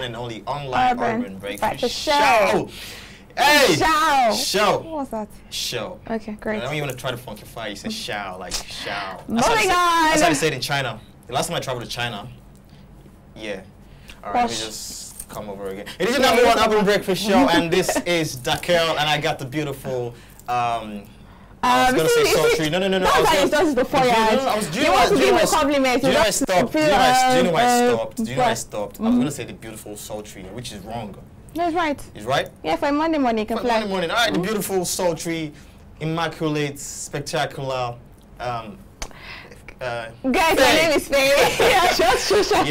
and only online urban breakfast show. Hey! Show. What was that? Show. Okay, great. And when you want to try to funkify, you say shao, like shao. Moving on. That's how they say it in China. The last time I traveled to China, yeah. All right, let me just come over again. It is the number one urban breakfast show, and this is Dakel, and I got the beautiful. I was going to say sultry. No. That's how it does before you. You want to give a compliment. Do you know I stopped? Do you know why I stopped? Do you know I stopped? I was going to say the beautiful sultry, which is wrong. No, it's right. It's right? Yeah, for Monday morning, you can fly. Monday morning. All right, the beautiful, sultry, immaculate, spectacular. Guys, my name is Faye. Just what's going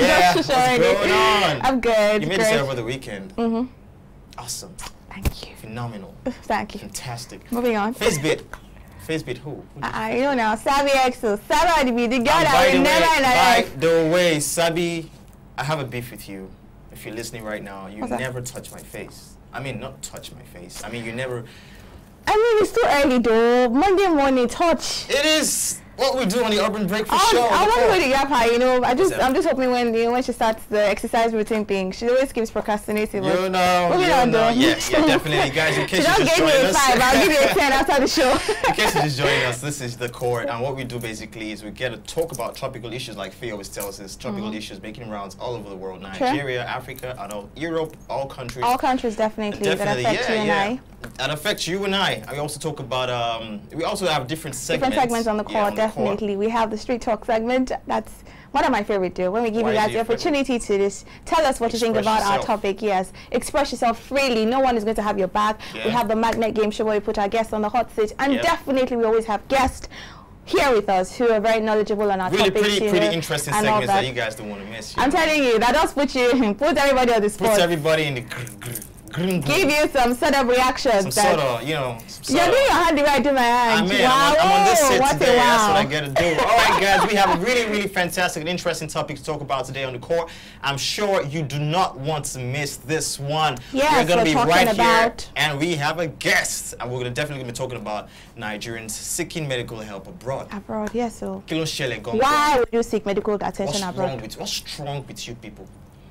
on? I'm good. You made this over the weekend. Awesome. Thank you. Phenomenal. Thank you. Fantastic. Moving on. Facebit who? You know now, Sabi Exo. Sabi be the girl that will never By the way, Sabi, I have a beef with you. If you're listening right now, you never touch my face. I mean, not touch my face. I mean, you never. I mean, it's too early though. Monday morning, touch. It is what we do on the Urban Breakfast Show. I want to go to Yapa, you know. I'm just hoping when she starts the exercise routine thing, she always keeps procrastinating. You know. Yeah, definitely, guys. In case you just joined us, I'll give you a 10 after the show. In case you just joined us, this is the Court, and what we do basically is we get to talk about tropical issues, like Faye always tells us, tropical issues making rounds all over the world, Nigeria, Africa, I know Europe, all countries. All countries definitely that affect you and I. That affects you and I. And we also talk about, we also have different segments. Different segments on the Court, definitely. We have the Street Talk segment. That's one of my favorite too. When we give you guys the opportunity to just tell us what you think about our topic. Yes, express yourself freely. No one is going to have your back. We have the Magnet Game Show where we put our guests on the hot seat. And definitely we always have guests here with us who are very knowledgeable on our topics. Pretty interesting segments that you guys don't want to miss. I'm telling you, that does put everybody on the spot. Puts everybody in the give you some sort of reactions. Some sort of, you know. You're doing your hand the way I do my hand. I mean, I'm on this set today. That's what I get to do. All right, guys, we have a really fantastic and interesting topic to talk about today on the Court. I'm sure you do not want to miss this one. Yes, we're going to be right here, and we have a guest, and we're definitely going to be talking about Nigerians seeking medical help abroad. Abroad, yes. So why would you seek medical attention abroad? What's wrong with you people?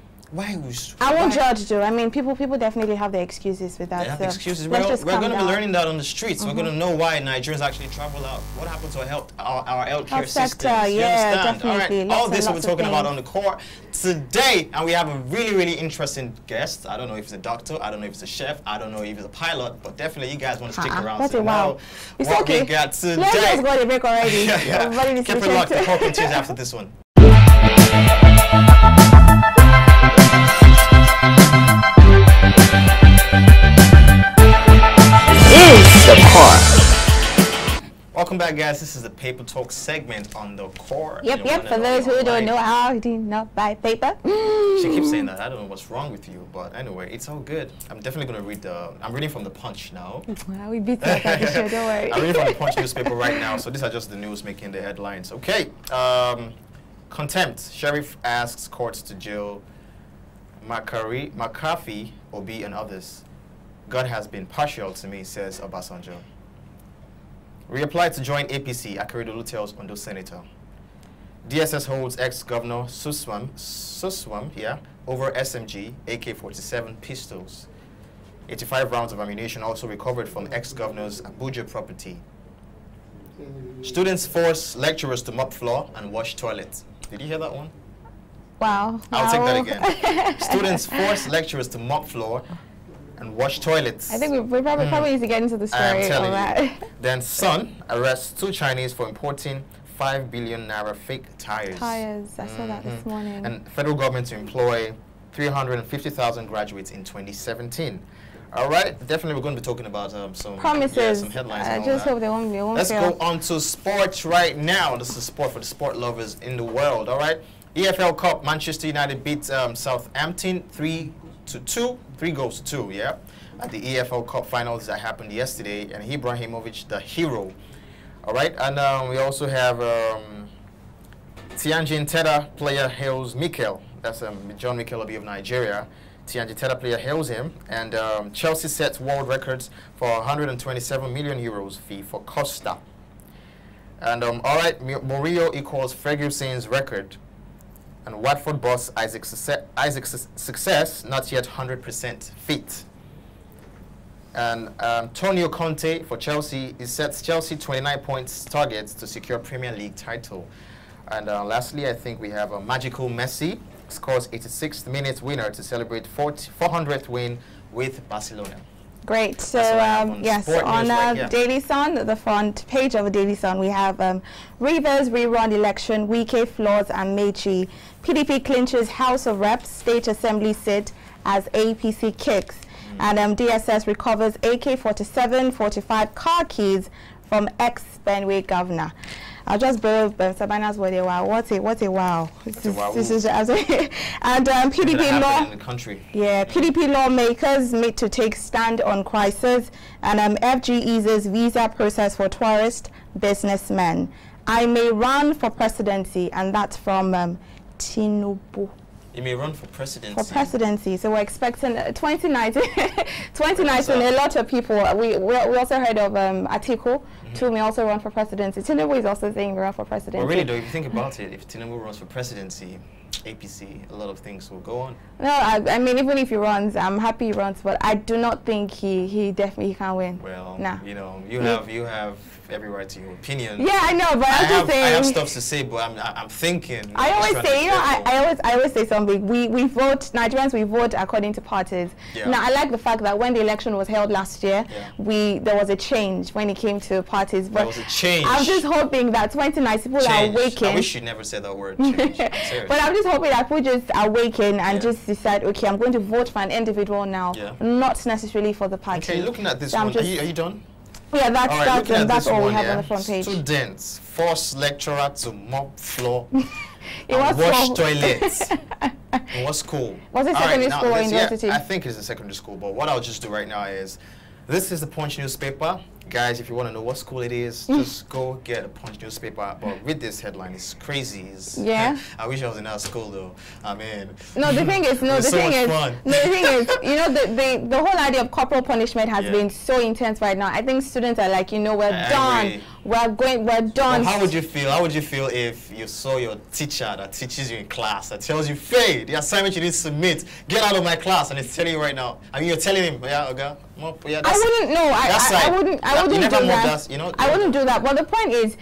I won't judge though. I mean, people definitely have their excuses with that. They have excuses. We're going to be learning that on the streets. We're going to know why Nigerians actually travel out. What happened to our healthcare system? Yeah, definitely. All right. All this we're talking about on the Court today, and we have a really interesting guest. I don't know if it's a doctor. I don't know if it's a chef. I don't know if it's a pilot. But definitely, you guys want to stick around to know what we got today. Let's just go to break already. Keep it locked. The Court continues after this one. The Court. Welcome back, guys. This is the Paper Talk segment on the Court. Yep. For those who don't know how to not buy paper. She keeps saying that. I don't know what's wrong with you, but anyway, it's all good. I'm definitely going to read I'm reading from the Punch now. Well, we beat that at the show, don't worry. I'm reading from the Punch newspaper right now, so these are just the news making the headlines. Okay. Contempt. Sheriff asks courts to jail McCarthy, Obi, and others. God has been partial to me, says Obasanjo. Reapplied to join APC, Akeredolu tells Ondo Senator. DSS holds ex-governor Suswam, over SMG, AK-47 pistols. 85 rounds of ammunition also recovered from ex-governor's Abuja property. Students force lecturers to mop floor and wash toilets. Did you hear that one? Wow. I'll take that again. Students force lecturers to mop floor and wash toilets. I think we probably need to get into the story. I'm telling you. Then Sun arrests 2 Chinese for importing 5 billion naira fake tires. I saw that this morning. And federal government to employ 350,000 graduates in 2017. All right, definitely we're going to be talking about some promises. Some headlines. I just hope they won't Let's go on to sports right now. This is sport for the sport lovers in the world. All right, EFL Cup, Manchester United beat Southampton 3-2, 3 goals to 2. Yeah, at the EFL Cup finals that happened yesterday, and Ibrahimovic, the hero. All right, and we also have Tianjin Teda player hails Mikel. That's John Mikel Obi of Nigeria. Tianjin Teda player hails him, and Chelsea sets world records for 127 million euros fee for Costa. And all right, Mourinho equals Ferguson's record And Watford boss Isaac Success, not yet 100% fit. And Antonio Conte for Chelsea, he sets Chelsea 29 points targets to secure Premier League title. And lastly, I think we have a magical Messi, scores 86th minute winner to celebrate 400th win with Barcelona. Great. So, yes, on Daily Sun, the front page of the Daily Sun, we have Rivers rerun election, Wike, Flaws, and Mechi. PDP clinches House of Reps, State Assembly sit as APC kicks. And DSS recovers AK-47, 45 car keys from ex-Benway governor. I'll just borrow Sabana's word a wow. What a wow. This is and PDP law in the country. Yeah, PDP lawmakers meet to take stand on crisis, and FG eases visa process for tourist businessmen. I may run for presidency, and that's from Tinubu. You may run for presidency. For presidency. So we're expecting 2019. 2019, a lot of people. We also heard of Atiku. Too may also run for presidency. Tinubu is also saying we run for presidency. Well, really though, if you think about it, if Tinubu runs for presidency, APC, a lot of things will go on. No, I mean, even if he runs, I'm happy he runs, but I do not think he definitely can win. Well, nah. You know, you have every right to your opinion. Yeah, I know, but I'm just saying. I have stuff to say, but I'm thinking. I always say, you know, I always say something. We vote, Nigerians, we vote according to parties. Yeah. Now, I like the fact that when the election was held last year, there was a change when it came to parties. But there was a change. I'm just hoping that 2019 people are awakened. I wish you never said that word, change. But I'm just hoping that people just awaken and just decide, okay, I'm going to vote for an individual now, not necessarily for the party. Okay, looking at this one, are you done? Yeah, that's all we have on the front page. Students force lecturer to mop floor and wash toilets. In what school? Was it secondary school or university? Yeah, I think it's a secondary school, but what I'll just do right now is, this is the Punch newspaper. Guys, if you want to know what school it is, just go get a Punch newspaper. But read this headline. It's crazy. Yeah. I wish I was in our school though. I mean. No, the thing is, the thing is, you know, the whole idea of corporal punishment has been so intense right now. I think students are like, you know, we're done. We're done. Well, how would you feel? How would you feel if you saw your teacher that teaches you in class that tells you, Faye, the assignment you need to submit, get out of my class, and it's telling you right now. I mean, you're telling him, yeah, okay. Yeah, I wouldn't know. I wouldn't do that. You know, I wouldn't do that. But the point is,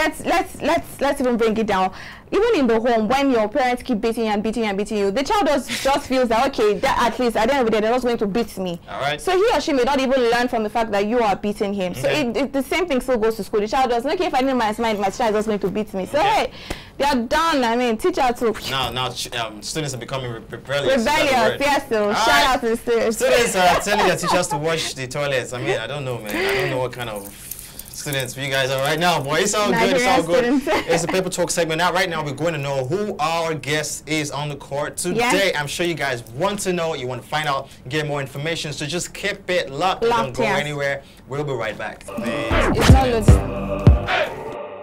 let's even bring it down. Even in the home, when your parents keep beating you and beating you and beating you, the child just feels that, okay, that at least at the end of the day, they're not going to beat me. All right. So he or she may not even learn from the fact that you are beating him. Okay. So the same thing still goes to school. The child doesn't, okay, if I didn't my child is just going to beat me. So hey, they are done. I mean, teacher too. Now, students are becoming rebellious. Yes. So shout out to the students. Students are telling their teachers to wash the toilets. I mean, I don't know, man. I don't know what kind of students you guys are right now, boy. It's all good. It's all good. It's a paper talk segment. Now, right now, we're going to know who our guest is on the court today. I'm sure you guys want to know. You want to find out, get more information. So just keep it locked. Don't go anywhere. We'll be right back. It's not good.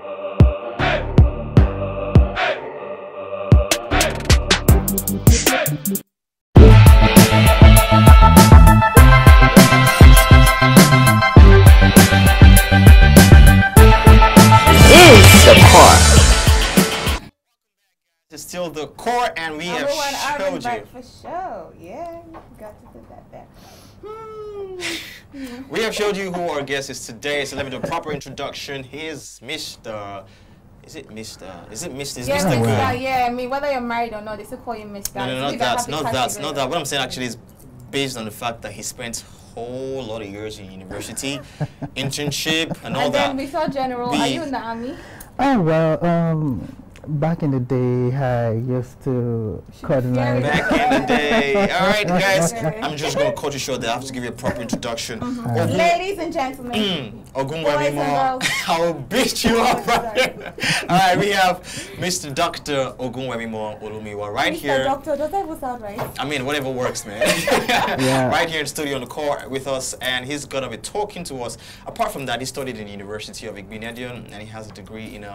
It's still the core, and we have showed you. For sure. Yeah, you got to do that there. We have showed you who our guest is today, so let me do a proper introduction. Here's Mr. Is it Mr.? Is it Mr.? Yeah, Mr. Yeah, I mean, whether you're married or not, they still call you Mr. No, not that. What I'm saying actually is based on the fact that he spent a whole lot of years in university, internship, and all that. And then we saw General. Are you in the army? Oh, well, back in the day, I used to coordinate. Back in the day. All right, guys. I'm just going to cut you short there. I have to give you a proper introduction. Ladies and gentlemen. Ogunwebimo. I will beat you up. All right, we have Mr. Dr. Ogunwebimo Olumiwa right here. Mr. Doctor, does that even sound right? I mean, whatever works, man. Right here in the studio on the court with us, and he's going to be talking to us. Apart from that, he studied in the University of Igbinedion, and he has a degree in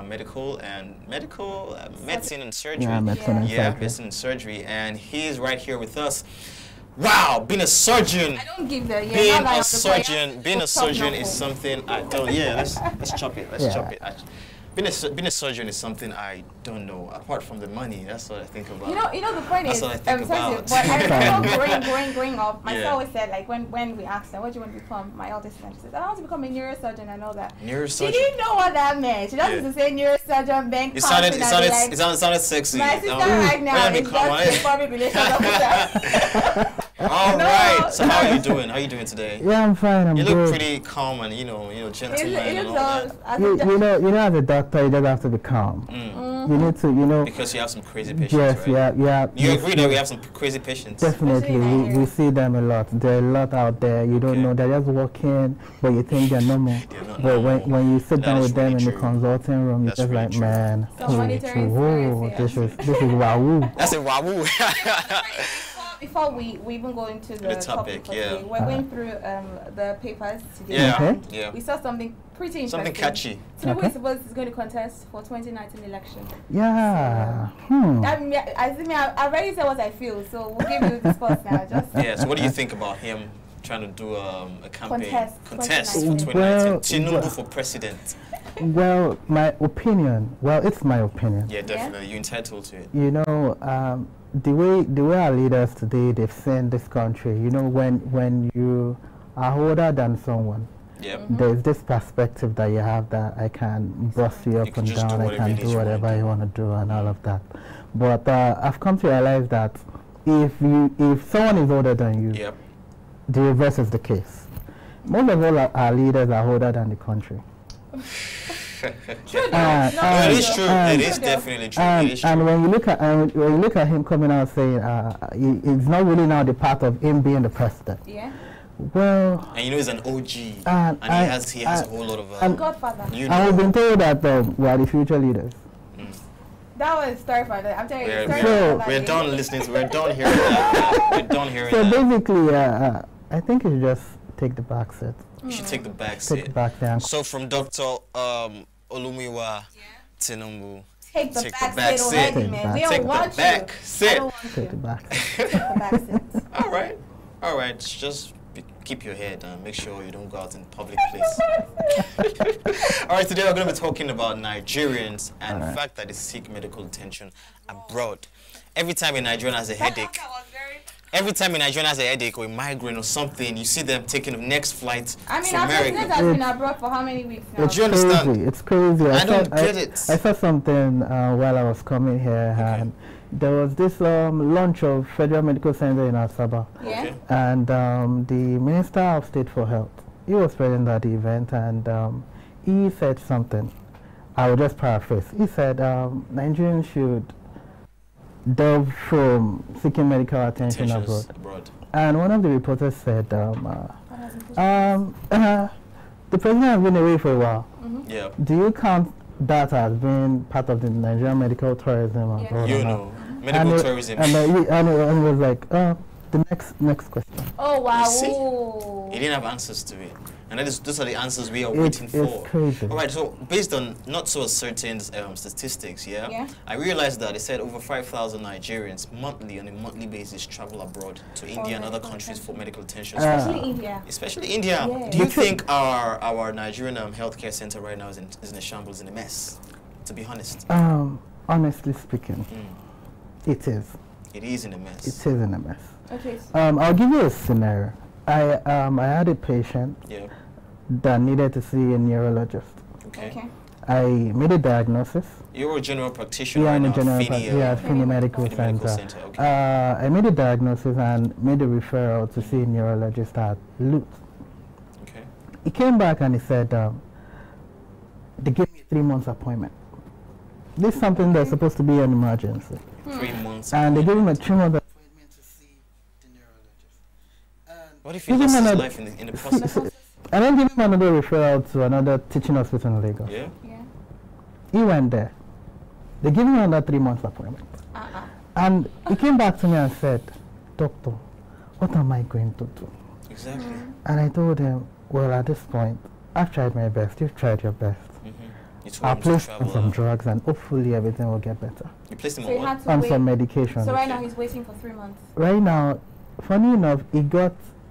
medicine and surgery. Medicine and surgery, and he's right here with us. Wow, being a surgeon. I don't give the being a surgeon is something I don't. Yeah, let's chop it. Let's chop it. Being a surgeon is something I don't know. Apart from the money, that's what I think about. You know the point that's is, what I think about. But I remember growing up, my sister always said, like, when we asked her, what do you want to become? My eldest sister, she said, I want to become a neurosurgeon. I know that. Neurosurgeon? She didn't know what that meant. She doesn't used to say neurosurgeon, bank. It sounded sexy. My sister right now is just public relations officer. All right. So how are you doing? How are you doing today? Yeah, I'm fine. I'm good. You look pretty calm and gentleman and all that. You know, as a doctor, you don't have to be calm. You need to, because you have some crazy patients. Yes, right? yeah. You agree that we have some crazy patients? Definitely, we see them a lot. There are a lot out there. You don't know. They're just walking, but you think they're normal. But when you sit down with them in the consulting room, you're just like, man, this is wahoo. That's a wahoo. Before we even go into the topic today, we're going through the papers today. Yeah. We saw something pretty interesting. Something catchy. Tinubu is supposed to going to contest for 2019 election. Yeah. I already said what I feel, so we'll give you the spot now. So what do you think about him trying to do a campaign contest for 2019? Tinubu for president. Well, my opinion. Well, it's my opinion. Yeah, definitely. You're entitled to it. You know, the way our leaders today, they've seen this country, you know, when you are older than someone, there's this perspective that you have that I can boss you up and down, I can do whatever you want to do and all of that. But I've come to realize that if someone is older than you, the reverse is the case. Most of all our leaders are older than the country. It is true. It is definitely true. And when you look at him coming out saying it's not really now the part of him being the president. Yeah. Well. And he's an OG, and he has a whole lot of. Godfather. And we've been told that we are the future leaders. That was terrifying. I'm telling you. We're done listening. We're done hearing that. We're done hearing that. So basically, I think you should just take the back seat. You should take the back seat. Take the back down. So from Dr. Olumiwa Tinubu, take the back seat already, man. We don't want you. Take the back seat. Take the back seat. All right. Just keep your head and make sure you don't go out in public place. All right, today we're going to be talking about Nigerians and the fact that they seek medical attention abroad. Every time a Nigerian has a headache, or a migraine or something, you see them taking the next flight to America. Our president has been abroad for how many weeks now? Do you understand? It's crazy. I don't get it. I saw something while I was coming here, and there was this launch of Federal Medical Center in Asaba. Yeah. And the Minister of State for Health, he was present at the event, and he said something. I will just paraphrase. He said Nigerians should delve from seeking medical attention abroad. And one of the reporters said, the president has been away for a while. Do you count that as being part of the Nigerian medical tourism abroad? Medical tourism. And it was like, the next question. Oh, wow. He didn't have answers to it. And those are the answers we are waiting for. It's crazy. All right, so based on not so certain statistics, I realized that they said over 5,000 Nigerians monthly, on a monthly basis, travel abroad to India and other countries for medical attention. Especially India. Yeah. Do you think our Nigerian healthcare center right now is in a shambles, in a mess, to be honest? Honestly speaking, it is. It is in a mess. It is in a mess. Okay. I'll give you a scenario. I had a patient that needed to see a neurologist. Okay. I made a diagnosis. You're a general practitioner. Yeah, I'm a general practitioner. Fini Medical Center. Okay. I made a diagnosis and made a referral to see a neurologist at Lut. Okay. He came back and he said, they gave me a 3 months appointment. This is something that's supposed to be an emergency. 3 months. And they gave him a 3 month appointment to see the neurologist. What if he lost his life in the process? And then give him another referral to another teaching hospital in Lagos. Yeah. He went there. They gave him another 3 months appointment. And he came back to me and said, Doctor, what am I going to do? Exactly. And I told him, well, at this point, I've tried my best. You've tried your best. I'll place him on some drugs and hopefully everything will get better. You placed him on what? On some medication. So right now he's waiting for 3 months. Right now, funny enough, he got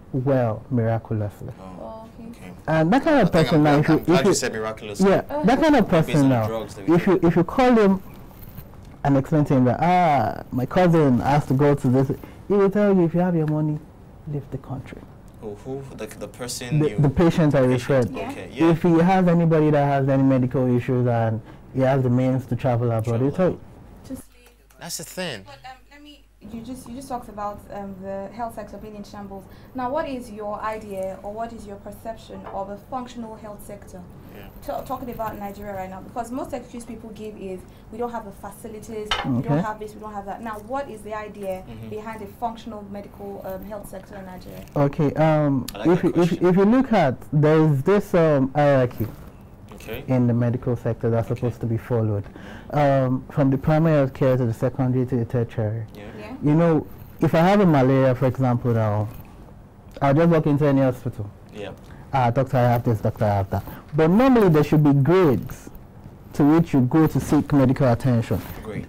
well miraculously. Oh, okay. And that kind of person now, I'm glad you said miraculously. Yeah, that kind of person now, if you call him and explain to him that, my cousin has to go to this, he will tell you, if you have your money, leave the country. Oh, who? The person? The patient I referred. Yeah. Okay, yeah. If you have anybody that has any medical issues and he has the means to travel abroad, he'll tell you. Just leave. That's the thing. But you just talked about the health sector being in shambles. Now, what is your idea or what is your perception of a functional health sector? Yeah. Talking about Nigeria right now, because most excuse people give is we don't have the facilities, we don't have this, we don't have that. Now, what is the idea behind a functional medical health sector in Nigeria? Okay, if you look at, there is this hierarchy in the medical sector that's supposed to be followed, from the primary health care to the secondary to the tertiary. You know, if I have a malaria, for example, now, I'll just walk into any hospital. Doctor, I have this, doctor, I have that. But normally there should be grades to which you go to seek medical attention.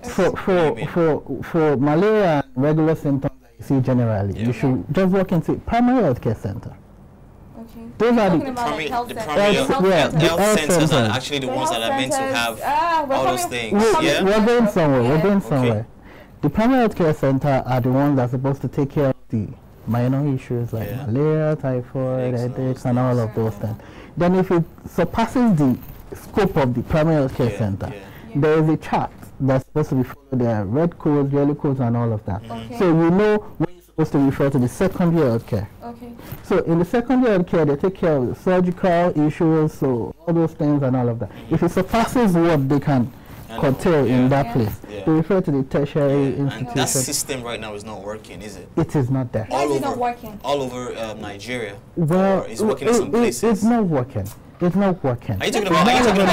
For malaria and regular symptoms that you see generally, you should just walk into primary health care center. Those are the primary health centers are actually the ones that are meant to have all those things. We're going somewhere. We're going somewhere. The primary health care center are the ones that are supposed to take care of the minor issues like malaria, typhoid, headaches, and all of those things. Then if it surpasses the scope of the primary health care center, there is a chart that's supposed to be followed. There are red codes, yellow codes, and all of that. So you know when you're supposed to refer to the secondary health care. So in the secondary health care, they take care of the surgical issues, so all those things and all of that. If it surpasses what they can curtail in that place, they refer to the tertiary institution. And that system right now is not working, is it? It is not there. Why is it not working? All over Nigeria. Well, it's working in some places. It's not working. It's not working. Are you talking about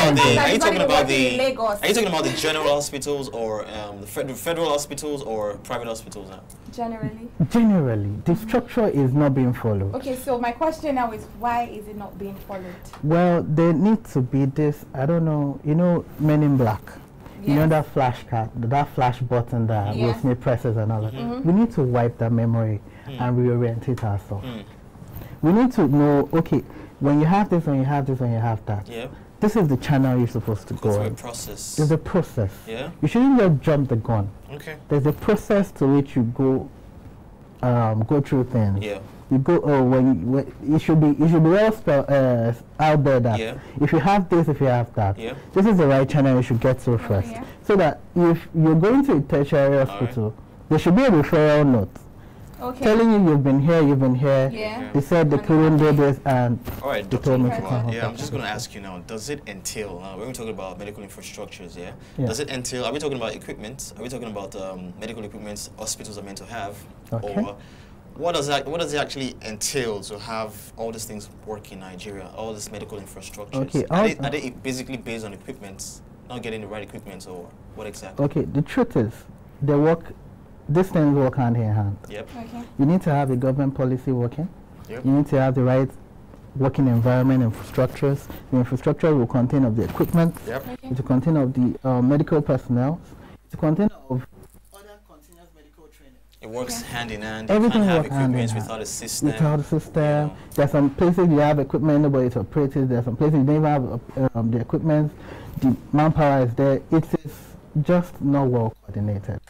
the general hospitals or the federal hospitals or private hospitals now? Generally, the structure is not being followed. Okay, so my question now is, why is it not being followed? Well, there needs to be this, I don't know, you know, Men in Black. You know that flash card, that flash button that Will Smith presses and all that. We need to wipe that memory and reorient it ourselves. We need to know, okay, when you have this, when you have this, when you have that, this is the channel you're supposed to go through on. a process. There's a process. You shouldn't just jump the gun. There's a process to which you go through things. You go, it should be well spelled out there that if you have this, if you have that, this is the right channel you should get to first. So that if you're going to a tertiary hospital, there should be a referral note telling you you've been here, They said they couldn't do this, and they told me to come. I'm just going to ask you now, does it entail, when we're talking about medical infrastructures, does it entail, are we talking about equipment? Are we talking about medical equipment hospitals are meant to have? Or what does it actually entail to have all these things work in Nigeria, all this medical infrastructures? Are they basically based on equipment, not getting the right equipment, or what exactly? Okay, the truth is, these things work hand in hand. You need to have a government policy working. You need to have the right working environment, infrastructures. The infrastructure will contain of the equipment. It will contain of the medical personnel. It will contain of other continuous medical training. It works hand in hand. Everything you can't have works hand in equipment hand. without a system. Without a system. There's some places you have equipment, nobody to operate it. There's some places you don't even have the equipment. The manpower is there. It is just not well coordinated.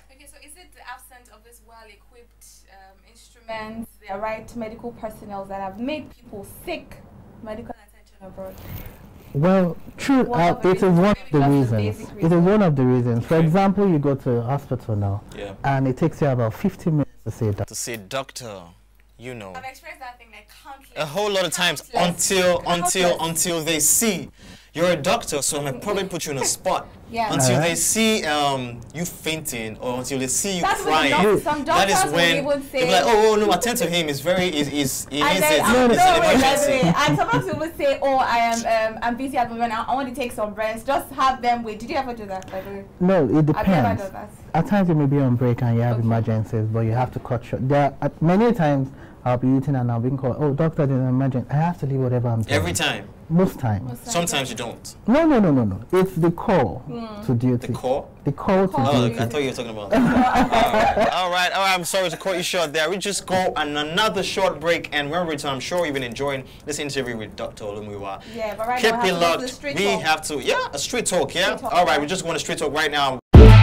The right medical personnel that have made people sick, medical attention abroad? Well, true. It is one of the reasons. It is one of the reasons. For example, you go to a hospital now, and it takes you about 50 minutes to see a doctor. To see a doctor, you know. I've experienced that thing like countless. A whole lot of times until they see you're a doctor, so I might probably put you on a spot. Until they see you fainting, or until they see you crying. That is when they'll be like, oh no, attend to him. It's very, it's an emergency. And sometimes people would say, oh, I'm busy at the moment. I want to take some rest. Just have them wait. Did you ever do that, by the way? No, it depends. I've never done that. At times you may be on break and you have emergencies, but you have to cut short. Many times I'll be eating and I'll be called, oh, doctor, didn't imagine. I have to leave whatever I'm doing. Every time? Most times. Sometimes you don't? No. It's the call to duty. The call? The call to duty. I thought you were talking about All right. I'm sorry to cut you short there. We just go on another short break, and when we return, I'm sure you've been enjoying this interview with Dr. Olumuyiwa. Yeah, but right Keep now it locked. Have to, a street talk, yeah? Street talk, all right, we're just going to street talk right now.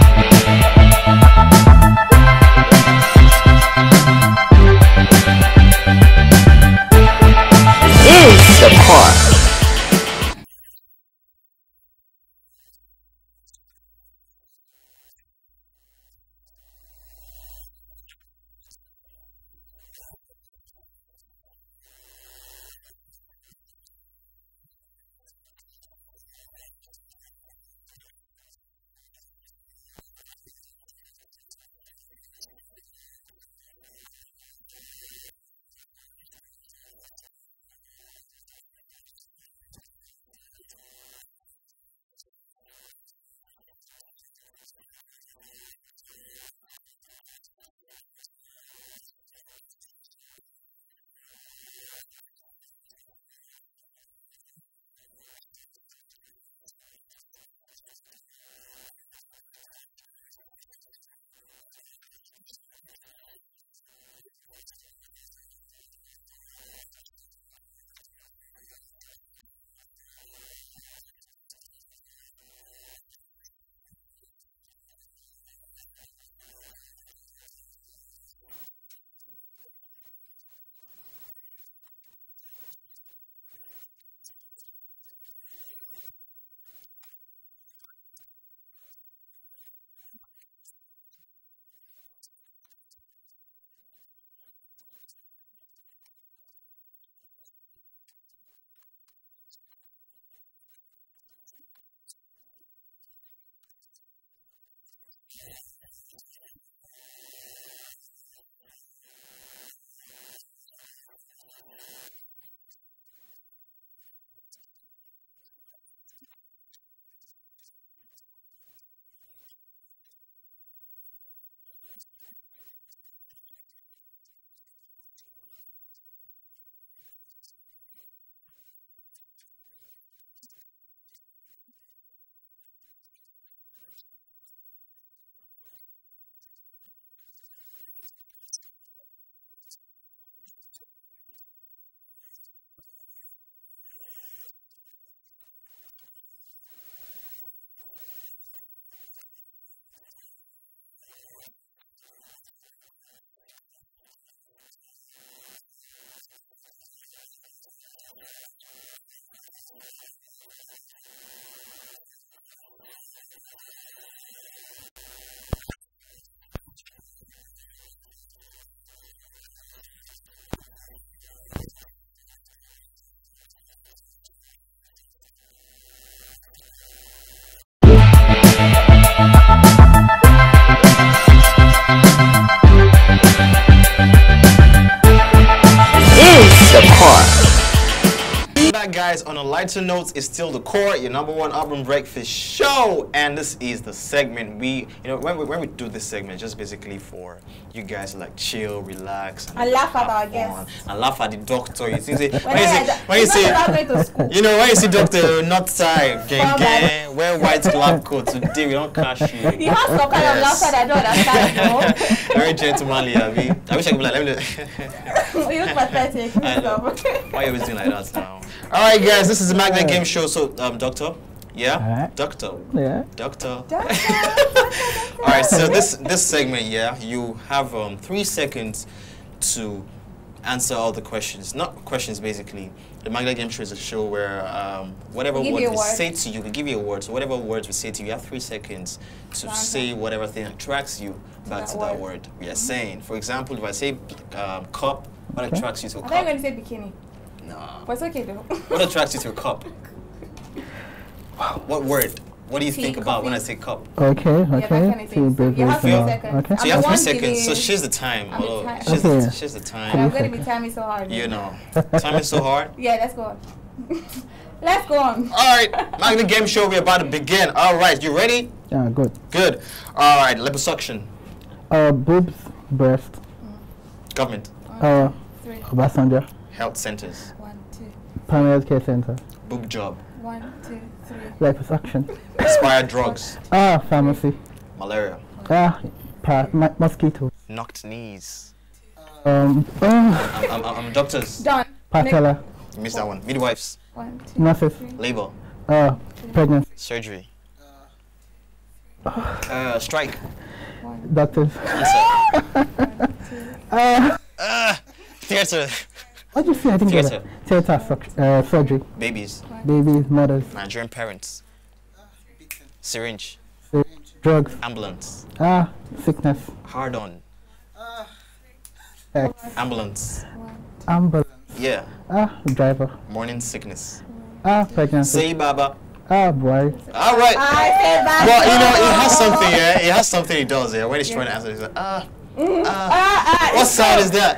Is the core. Guys, on a lighter note, it's still the core, your #1 urban breakfast show, and this is the segment when we do this segment, just basically for you guys to like chill, relax, and laugh at our guests, and laugh at the doctor. You see, when you see doctor not tie, wear white lab coat today, we don't cash you. You have some kind of laughter that I don't understand. Very gentlemanly, I wish I could be like, let me. You look pathetic. Why are you always doing like that now? All right, guys, this is the Magnet Game Show. So, doctor, doctor, doctor. All right, so this segment, you have 3 seconds to answer all the questions. Not questions, basically. The Magnet Game Show is a show where whatever word we say to you, we give you a word. So whatever words we say to you, you have 3 seconds to say whatever thing attracts you back to that word we are saying. For example, if I say cup, what attracts you to a cup? I thought you were going to say bikini. No. But it's okay though. What attracts you to a cup? What word? What do you think about when I say cup? Okay. You have 3 seconds. Okay. So you have 3 seconds. So she's the time. She's the time. I'm going to be timing so hard. You know. Timing so hard? Yeah, let's go on. Let's go on. All right. Magnet Game Show, we're about to begin. All right. You ready? Yeah, good. Good. All right. Liposuction. Boobs, breast. Government. 3. Obasanjo. Health centers. 1, 2. Primary health care center. Book job. 1, 2, 3. Liposuction. Expired drugs. Pharmacy. Malaria. Mosquitoes. Knocked knees. Doctors. Done. Patella. You missed that one. Midwives. 1, 2. Nurses. Labor. Pregnancy. Surgery. Strike. 1. Doctors. Theater. What do you say? I think Theater. Theater. Surgery. Babies. Babies, mothers. Nigerian parents. Syringe. Drugs. Ambulance. Sickness. Hard on. Sex. Ambulance. Ambulance. Yeah. Driver. Morning sickness. Pregnancy. Say Baba. Boy. All right. I say that. Well, you know, it has something, yeah. It has something he does, yeah. When he's trying to answer, he's like, what sound is that?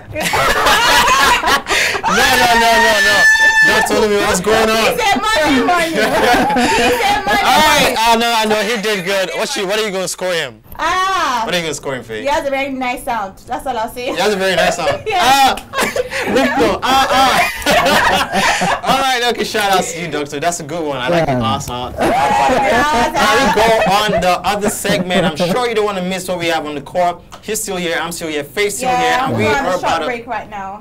No. Don't tell me what's going on. He said money. He said money. All right. I know. He did good. What are you going to score him? What are you going to score him for? He has a very nice sound. That's all I'll say. He has a very nice sound. Rico. All right. Okay. Shout out to you, Doctor. That's a good one. I like your sound. Now we go on the other segment. I'm sure you don't want to miss what we have on the court. He's still here. I'm still here. Faith's still here. And we're on a short break right now.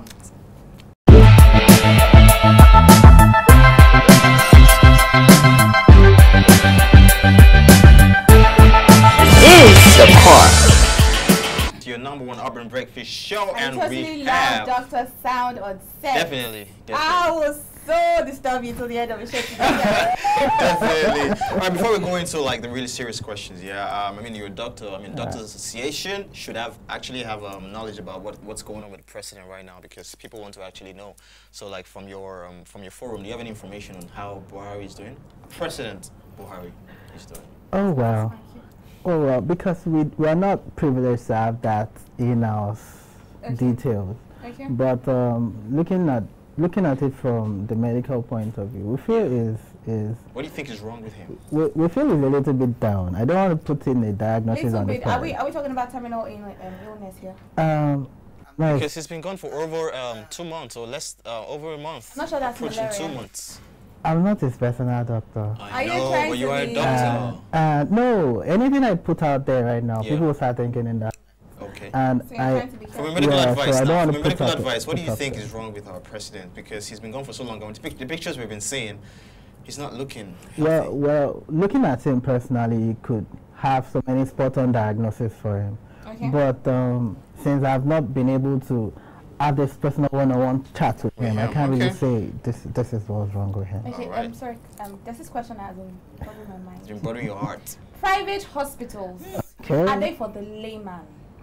Is the part. To your #1 urban breakfast show, and totally we love have Dr. Sound on set. Definitely. I will so disturb you till the end of the show. Definitely. All right, before we go into like the really serious questions, I mean, you're a doctor. I mean, Doctors Association should actually have knowledge about what's going on with the president right now, because people want to actually know. So, like from your forum, do you have any information on how Buhari is doing? President Buhari is doing. Oh wow. Oh well, because we are not privileged to have that in-house details. Okay. But looking at it from the medical point of view, we feel is what do you think is wrong with him? We feel he's a little bit down. I don't want to put in a diagnosis on the Are we talking about terminal illness here? Because he's been gone for over 2 months or less, over a month. I'm not sure that's approaching 2 months. I'm not his personal doctor. I know, but you are a doctor. No, anything I put out there right now, people will start thinking in that. Okay. And from a medical advice, from a medical advice, what do you think is wrong with our president? Because he's been gone for so long. The pictures we've been seeing, he's not looking healthy. Well, looking at him personally, you could have so many spot-on diagnoses for him. Okay. But since I've not been able to have this personal one-on-one chat with him, I can't really say this is what's wrong with him. Okay, I'm sorry. There's this question that has been bothering my mind. It's been bothering your heart. Private hospitals, are they for the layman?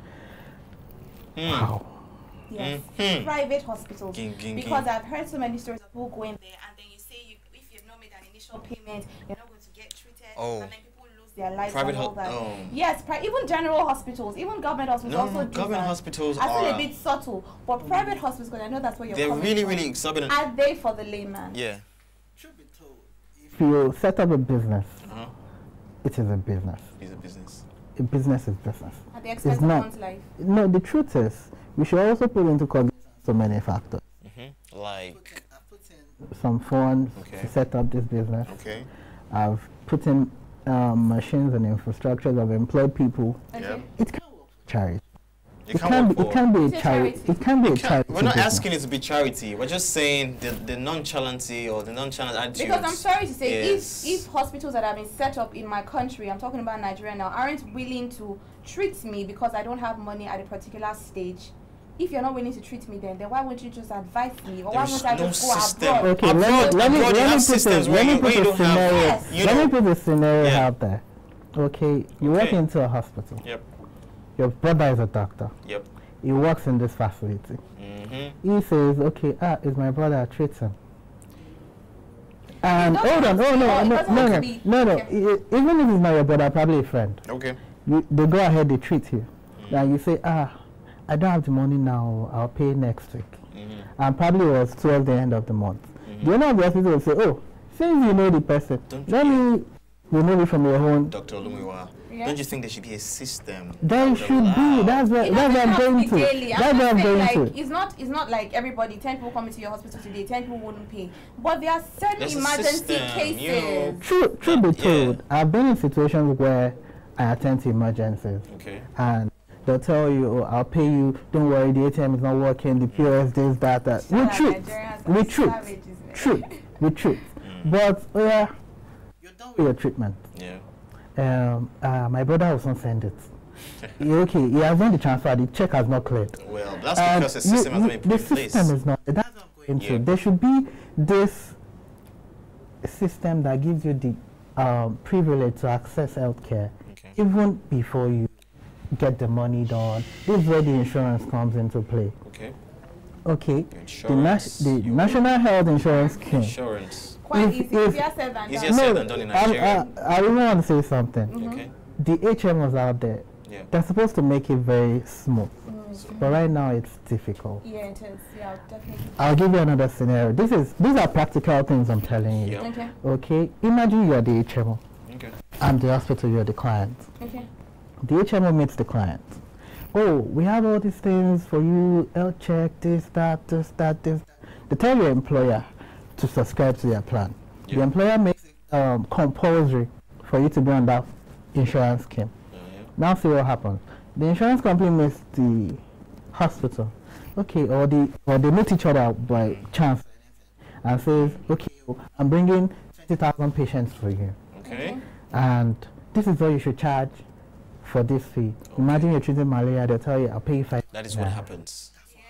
Wow. Yes, private hospitals. Because I've heard so many stories of people going there, and then you say if you've not made an initial payment, you're not going to get treated, and then people lose their lives and all that. Yes, even general hospitals, even government hospitals also do government hospitals are still a bit subtle, but private hospitals, I know that's what you're they're really exorbitant. Are they for the layman? Yeah. Should be told. If you set up a business, it is a business. It's a business. A business is business. At the expense of one's life. No, the truth is, we should also put into consideration so many factors. Like some funds to set up this business. Okay. I've put in machines and infrastructures. I've employed people. Okay. It can work for charity. It can be a charity. It can be a charity. We're not asking it to be charity. We're just saying the nonchalancy or the nonchalant attitude. Because I'm sorry to say, if hospitals that have been set up in my country, I'm talking about Nigeria now, aren't willing to treat me because I don't have money at a particular stage. If you're not willing to treat me, then why won't you just advise me, or why won't I just go abroad? Okay, let me put a scenario out there. Okay, you walk into a hospital. Yep. Your brother is a doctor. Yep. He works in this facility. He says, okay, it's my brother, treats him. And hold on, no. Even if it's not your brother, probably a friend. Okay. They go ahead, they treat you. And you say, I don't have the money now, I'll pay next week. And probably it was towards the end of the month. The owner of the hospital will say, since you know the person, let me remove it from your own. Dr. Olumiwa, don't you think there should be a system? There should be. That's what I'm going to. That's what I'm going to. It's not like everybody, 10 people coming to your hospital today, 10 people wouldn't pay. But there are certain emergency cases. True be told, I've been in situations where I attend to emergencies. Okay. And they'll tell you, oh, I'll pay you, don't worry, the ATM is not working, the POS, this, that. With truth. But, yeah, you're done with your treatment. Yeah. My brother was not send it. Okay, he has done the transfer, the check has not cleared. Well, that's because the system has not been put in place. The system is not, that's what I'm going to. There should be this system that gives you the privilege to access healthcare even before you get the money done. This is where the insurance comes into play. Okay. The National Health Insurance Scheme. Insurance. Quite easier said than easier said than done in Nigeria. I really want to say something. Okay. The HMOs out there, they're supposed to make it very smooth. But right now it's difficult. Yeah, it is. Yeah, definitely. I'll give you another scenario. These are practical things I'm telling you. Okay. Imagine you're the HMO. I'm the hospital, you're the client. The HMO meets the client. Oh, we have all these things for you, health check, this, that. They tell your employer to subscribe to their plan. The employer makes it compulsory for you to be on that insurance scheme. Now see what happens. The insurance company meets the hospital. Okay, or they meet each other by chance and says, okay, I'm bringing 20,000 patients for you. Okay. And this is what you should charge for this fee. Imagine you're treating malaria, they'll tell you, I'll pay you 5. That is what happens.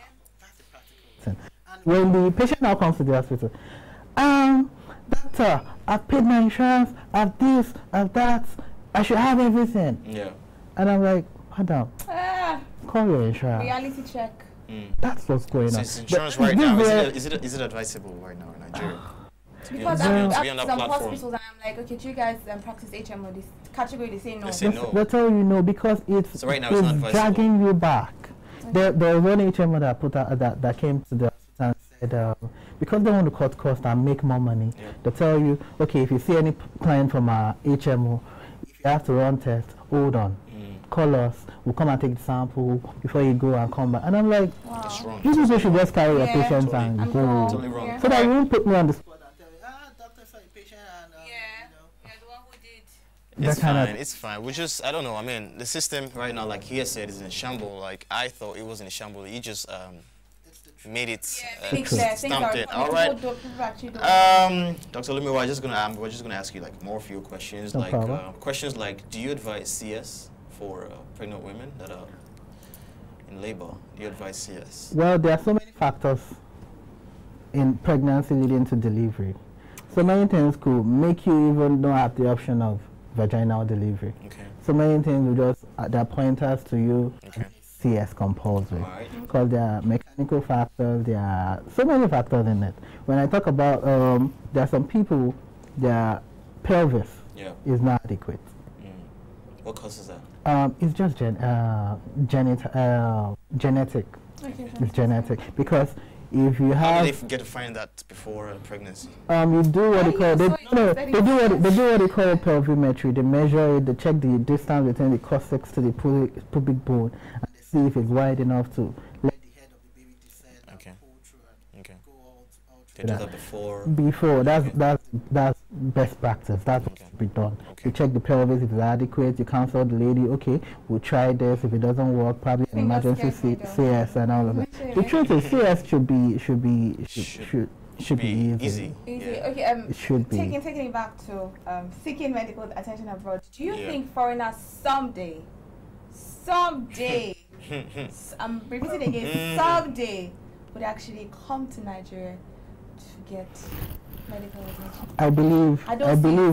When the patient now comes to the hospital, doctor, I've paid my insurance, I've this, I've that, I should have everything. Yeah. And I'm like, madam, call your insurance. Reality check. That's what's going on. Is insurance right now, is it advisable right now in Nigeria? Because I'm at some hospitals and I'm like, okay, do you guys practice HMO? This category, they say no. They say no. They'll tell you no because it's dragging you back. There was one HMO that put out, that came to the hospital and said, because they want to cut costs and make more money, they'll tell you, okay, if you see any client from our HMO, if you have to run tests, hold on. Call us, we'll come and take the sample before you go and come back. And I'm like, wow. You people should just carry your patients and go. Totally wrong. So that you won't put me on the spot. It's fine. We just, I don't know. I mean, the system right now, like he said, is in shambles. Like I thought it was in shambles. He just made it, stamped it. All right. Dr. Lumi, we're just gonna ask you like more few questions. Questions like, do you advise CS for pregnant women that are in labor? Do you advise CS? Well, there are so many factors in pregnancy leading to delivery. So many things could make you even not have the option of vaginal delivery. So many things will just, they're pointers to you, CS compulsory. Because there are mechanical factors, there are so many factors in it. When I talk about, there are some people, their pelvis is not adequate. What causes that? It's just genetic. It's genetic. Because if you have... How do they get to find that before pregnancy? You do what they call... They do what they call pelvimetry. They measure it, they check the distance between the coccyx to the pubic bone, and they see if it's wide enough to let the head of the baby descend and pull through and go all through. They do that before? Before. That's best practice. That's what should be done. You check the pelvis, if it's adequate, you counsel the lady, okay, we'll try this. If it doesn't work, probably an emergency CS and all of that. The truth is CS should be easy. Okay, it should be. Taking it back to seeking medical attention abroad, do you think foreigners someday, I'm repeating again, someday would actually come to Nigeria to get medical attention? I believe I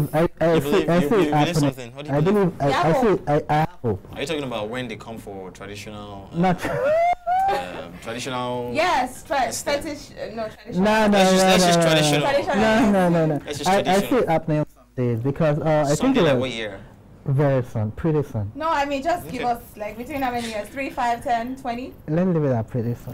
hope. Are you talking about when they come for traditional? Not traditional. Yes, fetish. No, traditional. No. That's just traditional. No. I say apnea some days because I think like what year? Very soon, pretty soon. No, I mean just give us like between how many years? 3, 5, 10, 20? Let me leave it at pretty soon.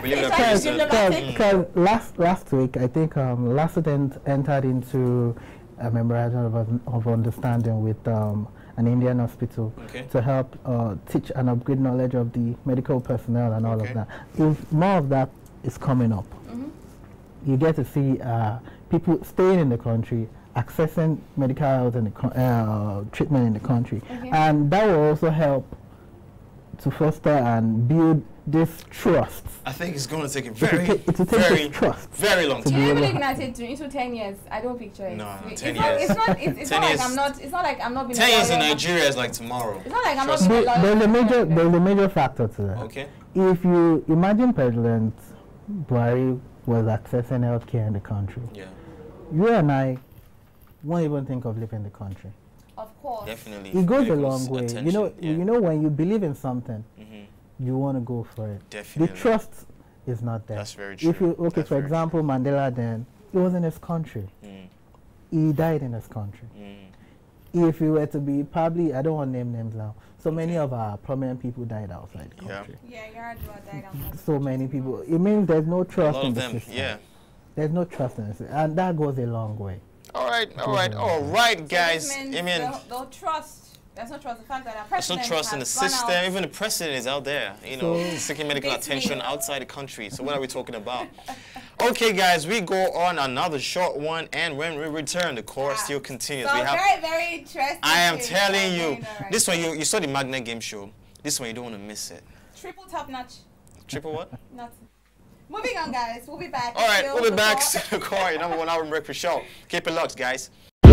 Because last week I think last student entered into a memorandum of understanding with an Indian hospital to help teach and upgrade knowledge of the medical personnel and all of that. If more of that is coming up, you get to see people staying in the country, accessing medical health and treatment in the country, and that will also help to foster and build this trust. I think it's going to take a very long time. Do you believe that into 10 years? I don't picture it. No, 10 years. It's not like I'm not. It's not like I'm not being. 10 years in Nigeria is like tomorrow. It's not like I'm not being. There's a major factor to that. Okay. If you imagine President Buhari was accessing healthcare in the country, you and I won't even think of leaving the country. Of course. Definitely. It goes a long way. You know, when you believe in something, you want to go for it. Definitely. The trust is not there. That's very true. If you for example, Mandela, then he was in his country. He died in his country. If you were to be probably, I don't want to name names now. So many of our prominent people died outside the country. Yeah, Yaradua died outside. So many people. It means there's no trust in the system. Yeah. There's no trust in the system, and that goes a long way. All right, guys. So I mean, don't trust. There's no trust. The fact that our there's no president trust in the system. Even the president is out there, you know, seeking medical attention outside the country. So what are we talking about? Okay, guys, we go on another short one, and when we return, the course still continues. So we have very, very interesting. I am telling you, this one you saw the Magnet game show. This one you don't want to miss it. Triple top notch. Triple what? Nothing. Moving on, guys. We'll be back. All right, we'll be back to the core, your #1 album breakfast show. Keep it locked, guys.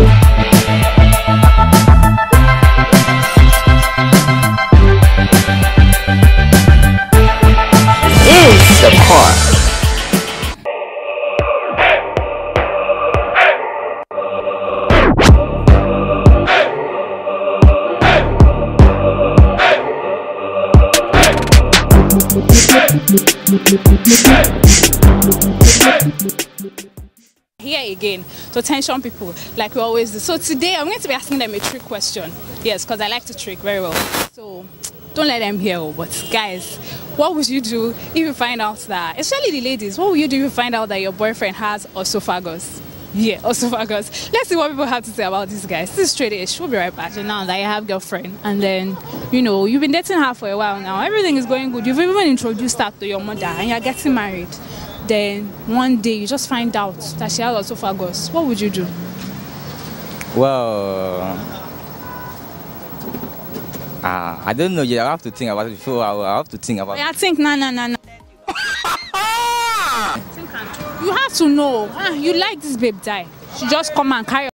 Is the part. Here again to attention people like we always do. So today I'm going to be asking them a trick question. Yes, because I like to trick very well. So don't let them hear. But guys, what would you do if you find out that, especially the ladies, what would you do if you find out that your boyfriend has esophagus? Yeah, esophagus. Let's see what people have to say about this, guys. This is Straight-ish. We'll be right back. So now that you have girlfriend, and then, you know, you've been dating her for a while now. Everything is going good. You've even introduced her to your mother, and you're getting married. Then one day you just find out that she has esophagus. What would you do? Well, I don't know yet. I have to think about it before. I have to think about it. I think, no. You have to know. You like this babe die. She just come and carry.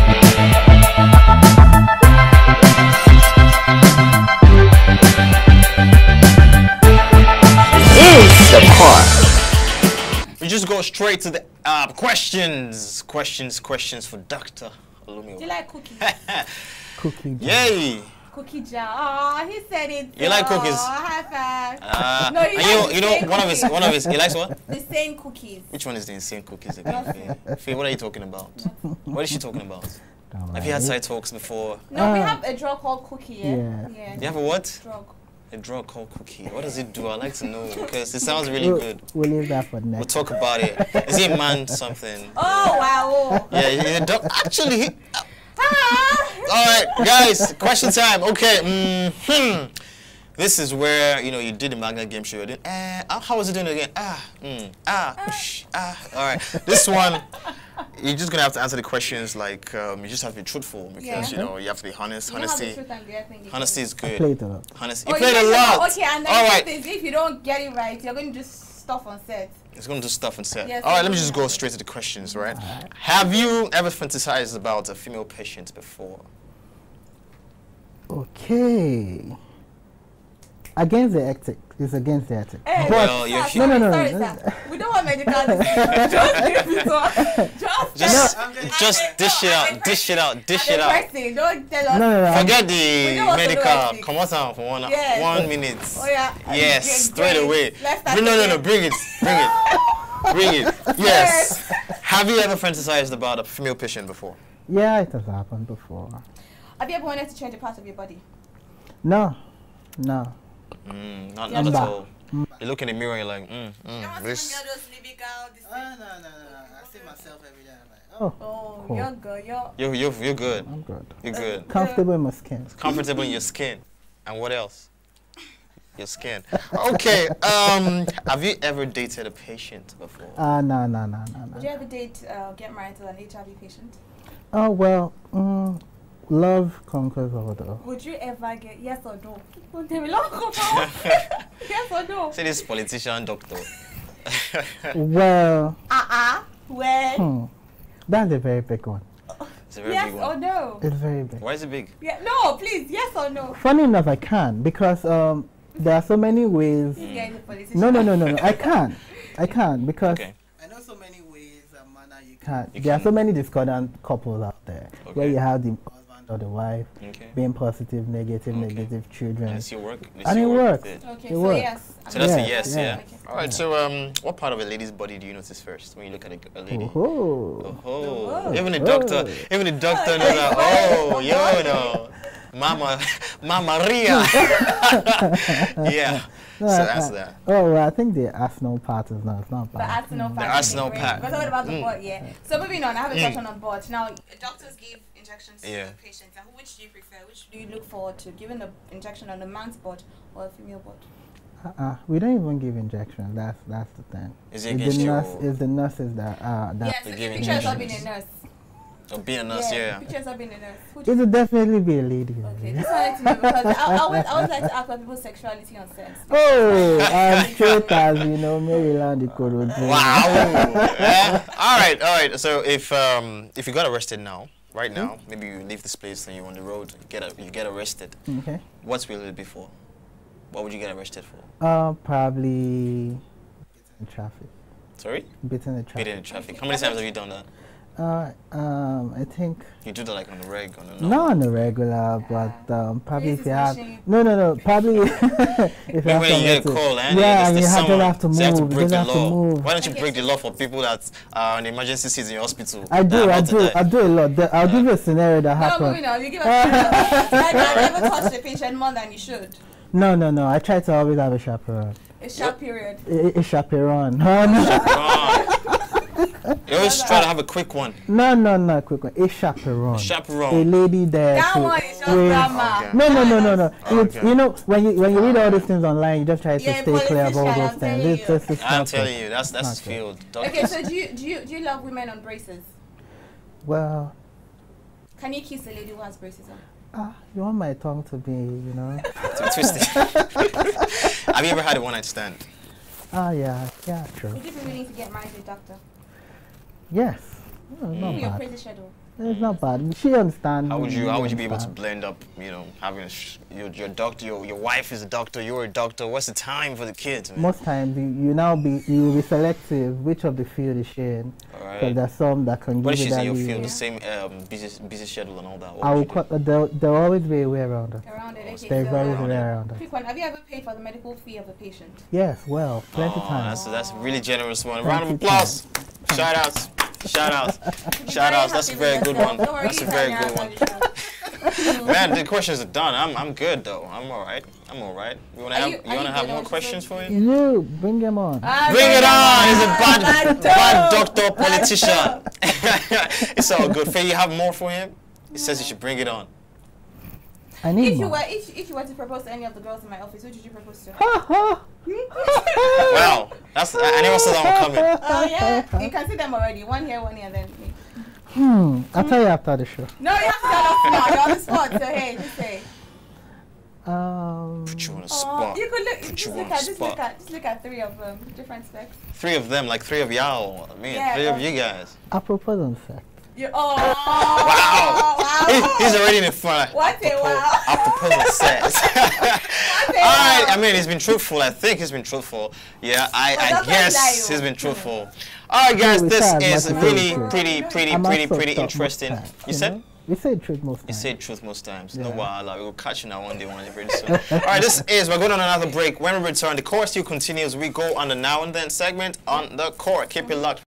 Is the part. We just go straight to the questions. Questions for Dr. Olumio. Do you like cookies? Cookie. Yay! Cookie jar. Oh, he said it. You like cookies? High five. No, you know, one of his. He likes what? The same cookies. Which one is the insane cookies again? Faye, what are you talking about? What is she talking about? Have you had side talks before? No, we have a drug called Cookie. Yeah. You have a what? Drug. A drug called Cookie. What does it do? I'd like to know because it sounds really good. We'll leave that for next. We'll talk about it. Is he a man something? Oh, wow. Yeah, he's a dog. Actually, all right, guys, question time. Okay. This is where, you know, you did the Magnet game show. How was it doing again? All right. This one, you're just gonna have to answer the questions like you just have to be truthful because you know you have to be honest. Honesty is good. I played a lot. Honesty. You played a lot. Okay, and then all right. If you don't get it right, you're going to do stuff on set. It's going to do stuff on set. Yes, all right, let me just go straight to the questions, right? Have you ever fantasized about a female patient before? Okay. Against the ethic. It's against the ethic. Hey, well, no. Sorry, sir. We don't want medical just dish it out. Don't tell us. No. Forget the medical. Come on for 1 minute. Oh, yeah. Yes, straight away. No, bring it. Yes. Have you ever fantasized about a female patient before? Yeah, it has happened before. Have you ever wanted to change a part of your body? No. Not at all. You look in the mirror and you're like, this. No. I see myself every day. I'm like, Oh, cool. you're good. You're good. I'm good. You're good. Comfortable in my skin. Comfortable in your skin. And what else? Your skin. Okay. Have you ever dated a patient before? No. Would you ever get married to an HIV patient? Oh, well, love conquers all, though. Would you ever get yes or no? Don't tell me yes or no? Say this politician doctor. Well. Well. That's a very big one. It's a very Yes big or one. no? It's very big. Why is it big? Yeah, no, please, yes or no? Funny enough, I can because there are so many ways. No. I can't because I know so many ways and manner you can't. There are so many discordant couples out there where you have the husband or the wife being positive, negative children. And it's your work. And it works. Okay, it so works. yes. So that's a yes, yeah. Okay. All right. So what part of a lady's body do you notice first when you look at a lady? Oh. Even the doctor knows that. Oh, you know. Mama Ria. Yeah. So that's that. Oh, well, I think the arsenal part is not bad. The arsenal part. The arsenal part. We're talking about the butt, yeah. So moving on, I have a question on butt. Now, doctors give injections to patients. And which do you prefer? Which do you look forward to? Giving the injection on a man's butt or a female butt? We don't even give injections. That's the thing. Is it against it's the nurses that yes, picture yourself being a nurse. Oh, being a nurse, yeah. Picture yourself being a nurse. It would definitely be a lady. Okay, this one to know because I always like to ask about people's sexuality on set. Oh, I'm straight as Maryland, Ikorodu. Wow. All right. So if you got arrested now, right now, maybe you leave this place and you're on the road, you get arrested. Okay. What will it be for? What would you get arrested for? Probably beating in traffic. Sorry? Beating in traffic. Beating in traffic. How many times have you done that? I think you do that like on the reg, not on the regular, but probably if you have probably if when you get a call and you have to move, so you have to break the law. Why don't you break the law for people that are on emergency seats in your hospital? I do a lot. I'll give you a scenario that happened. You give us I never touched the patient more than you should. No. I try to always have a chaperone. A chaperone. A chaperone. You always try to have a quick one. No, a quick one. A chaperone. A lady there. That one is your grandma. No. Okay. You know, when you read all these things online, you just try to stay clear of all those things. I'm telling you, that's field. Okay, so do you love women on braces? Well. Can you kiss a lady who has braces on? You want my tongue to be, to twist it. Have you ever had a one-night stand? Yeah, true. Would you be willing to get married to a doctor? Yes. Not your bad. crazy schedule. It's not bad. She understands. How would you be able to blend up, having your doctor, your wife is a doctor, you're a doctor. What's the time for the kids, man? Most times you will be selective which of the field is sharing. Because there's some that can give you that. What if she's in your field, the same busy schedule and all that? There'll always be a way around it. Around it, okay. There's always a way around it. Quick one. Have you ever paid for the medical fee of a patient? Yes, well, plenty times. That's a really generous one. Round of applause. Shout outs. That's a very good one. That's a very good one. Man, the questions are done. I'm good though. I'm all right. You wanna have more questions for you? You bring them on. Bring it on. He's a bad doctor politician. It's all good. Faye, you have more for him? He says you should bring it on. I need if you were to propose to any of the girls in my office, who did you propose to? Wow, I never saw that one coming. Oh yeah, you can see them already. One here, then me. I'll tell you after the show. No, you have to tell us now. You're on the spot, so hey, just say. Put you on a spot. You could just look at three of them, different specs. Three of them, like three of y'all. Three of you guys. I propose on sex. Wow! He's already in the front. What a wow! Our proposal says. Alright, I mean, he's been truthful. I think he's been truthful. Yeah, I guess he's been truthful. Alright, guys, this is really pretty interesting. You said? We say truth most times. You say truth most times. No, we will catch you now one day pretty soon. Alright, we're going on another break. When we return, the course still continues. We go on the Now and Then segment on the court. Keep it locked.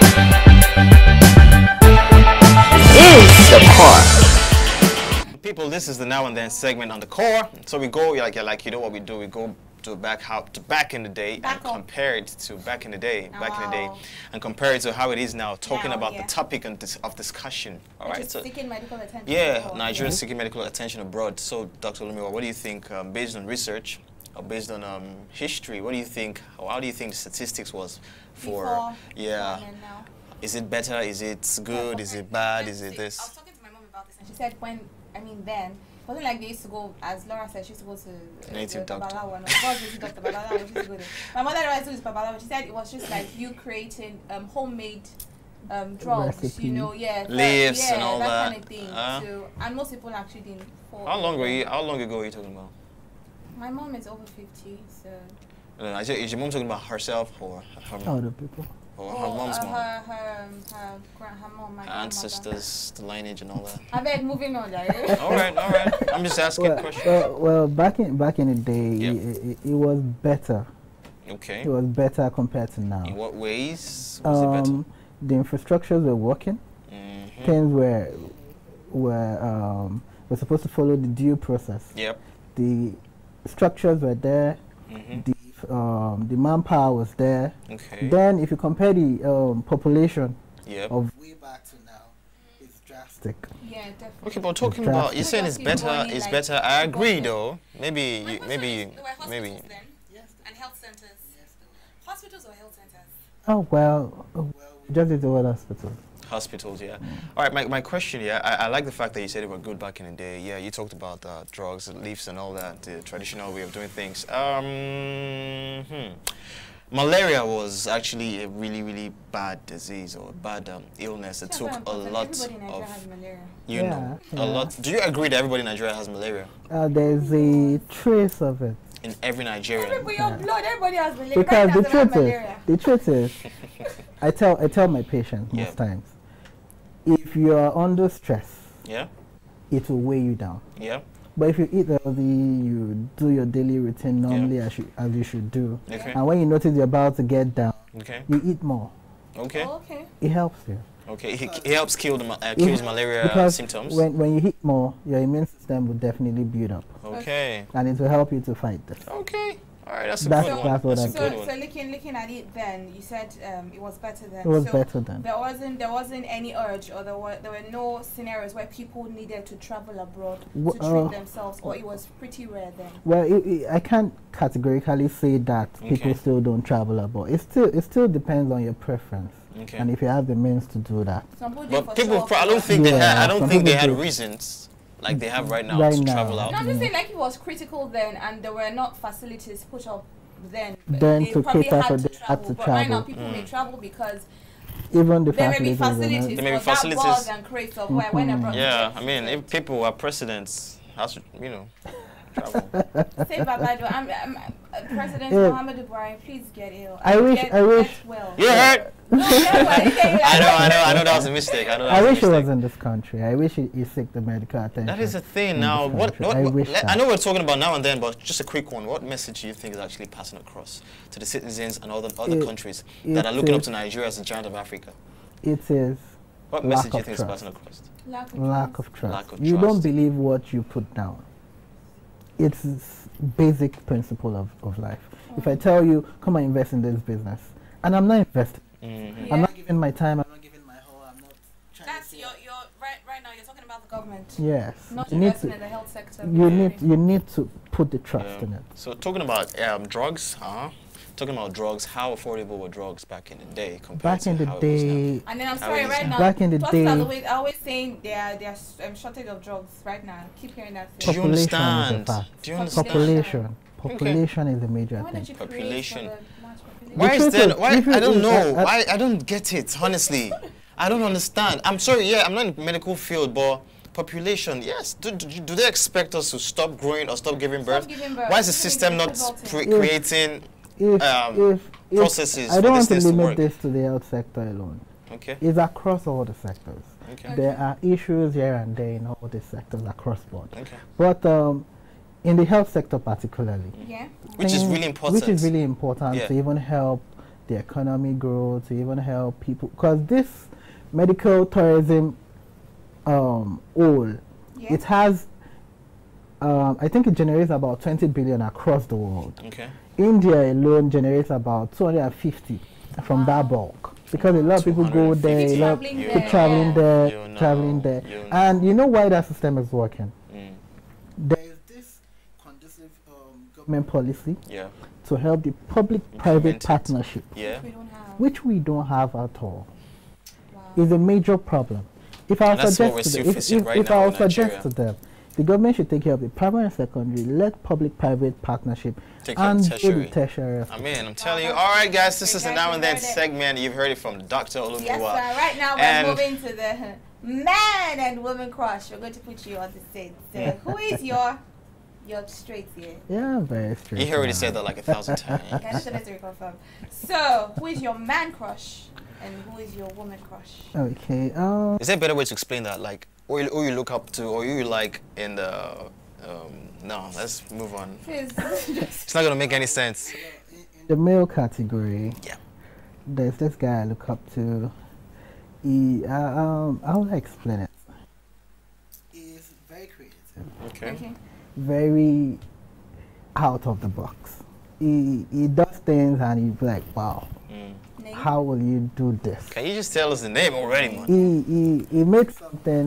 Is the part. People, this is the Now and Then segment on the core. So we go like you know what we do. We go to back in the day and compare it to back in the day, and compare it to how it is now. Talking about the topic of discussion. All right. So seeking medical attention. Yeah, Nigerians seeking medical attention abroad. So Dr. Olumiwa, what do you think, based on research or based on history? What do you think? How do you think the statistics was for? Before, yeah. Is it better? Is it good? Is it bad? Is it this? I was talking to my mom about this, and she said then, it wasn't like they used to go, as Laura said, she used to go to native doctor. My mother always used Babalawo. She said it was just like you creating homemade drugs, recipe. you know, leaves and all that kind of thing. So, and most people actually didn't fall. How long ago are you talking about? My mom is over 50, so. Is your mom talking about herself or her mom? Other people. Or her mom's mom? Her mom, my ancestors, the lineage and all that. I bet moving on, all right. I'm just asking questions. Well, back in the day, it was better. Okay. It was better compared to now. In what ways was it better? The infrastructures were working. Things were supposed to follow the due process. Yep. The structures were there. The manpower was there. Okay. Then, if you compare the population of way back to now, it's drastic. Yeah, definitely. Okay, but talking about, you're saying it's better. It's better. I agree, though. Maybe. There were hospitals then, and health centers. Hospitals or health centers? Oh well, just the word hospital. Hospitals, yeah. All right, my question, I like the fact that you said it were good back in the day. Yeah, you talked about drugs, leaves and all that, the traditional way of doing things. Malaria was actually a really, really bad disease or a bad illness. It took a lot everybody in Nigeria has malaria. A lot. Do you agree that everybody in Nigeria has malaria? There's a trace of it. In every Nigerian. Everybody on blood, everybody has malaria. Because the truth is, I tell my patients most times, if you are under stress, it will weigh you down. Yeah. But if you eat healthy, you do your daily routine normally as you should do. Okay. And when you notice you're about to get down, you eat more. Okay. Oh, okay. It helps you. Okay. It helps kill the malaria symptoms. When you eat more, your immune system will definitely build up. Okay. And it will help you to fight this. Okay. All right, that's a good one. So looking at it then, you said it was better then. It was better then. There wasn't any urge, or there were no scenarios where people needed to travel abroad to treat themselves, or it was pretty rare then. Well, I can't categorically say that people still don't travel abroad. It still depends on your preference. Okay. And if you have the means to do that. But people, I don't think they had reasons like they have right now to travel out. No, I'm just saying, like, it was critical then, and there were not facilities put up then. Then they to probably cater had for to travel. But right now, people may travel because even the there may be facilities. There may be facilities. That buzz and craze of when abroad. Yeah, I mean, if people are presidents, has to, travel. Say Babado, I'm President Muhammadu Buhari, please get ill. I wish. Well. You heard? No, I know that was a mistake. I wish he was in this country. I wish he seek the medical attention. That is a thing now. I know we're talking about now and then, but just a quick one. What message do you think is actually passing across to the citizens and other countries that are looking up to Nigeria as a giant of Africa? It is. What message do you think is passing across? Lack of trust. You don't believe what you put down. It's basic principle of life. If I tell you, come and invest in this business, and I'm not investing, I'm not giving my time, I'm not giving my whole, I'm not trying That's to... Right now, you're talking about the government. Yes. Not investing in the health sector. You need to put the trust in it. So talking about drugs, talking about drugs, how affordable were drugs back in the day compared to how it was now? And then I'm sorry, right now, back in the day, are always saying there's shortage of drugs right now. I keep hearing that. Do you understand? Population is a major thing. Population. Why is there? Why? I don't know. I don't get it, honestly. I don't understand. I'm sorry, I'm not in the medical field, but population, yes. Do they expect us to stop growing or stop giving birth? Why is the system not creating processes? I don't want to limit this to the health sector alone. Okay. It's across all the sectors. Okay. There are issues here and there in all the sectors across board. Okay. But in the health sector particularly, which is really important. To even help the economy grow, to even help people, because this medical tourism it has I think it generates about 20 billion across the world. Okay. India alone generates about 250 from that bulk. Because a lot of people go there, a lot of people traveling there. And you know why that system is working? There is this conducive government policy to help the public-private partnership, which we don't have at all. Is a major problem. If I suggest to them, the government should take care of the primary and secondary, let public-private partnership and the tertiary. I mean, I'm telling you. All right, guys, this is the Now and Then segment. You've heard it from Dr. Olumiwa. Yes, sir. Right now we're moving to the man and woman crush. We're going to put you on the stage. So who is your straight here? Yeah, very straight. You already said that like 1,000 times. Okay, I just wanted to reconfirm. So, who is your man crush and who is your woman crush? Okay. Is there a better way to explain that? Like, who you look up to, or you like in the... no, let's move on. It's not going to make any sense. In the male category, there's this guy I look up to. How will I explain it? He's very creative. Okay. Very out of the box. He does things and he's like, wow. How will you do this? Can you just tell us the name already, man? He made something.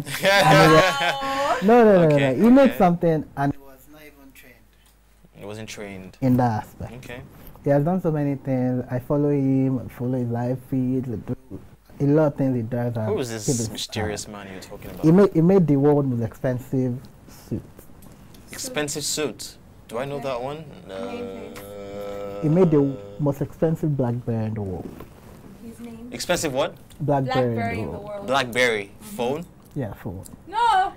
No. He made something and it was not even trained. It wasn't trained. In that aspect. Okay. He has done so many things. I follow him, I follow his live feed, a lot of things he does. Who is this mysterious man you're talking about? He made the world most expensive suit. Expensive suit? Do I know that one? He made the most expensive BlackBerry in the world. His name? Expensive what? BlackBerry in the world. BlackBerry. Phone? Yeah, phone. No.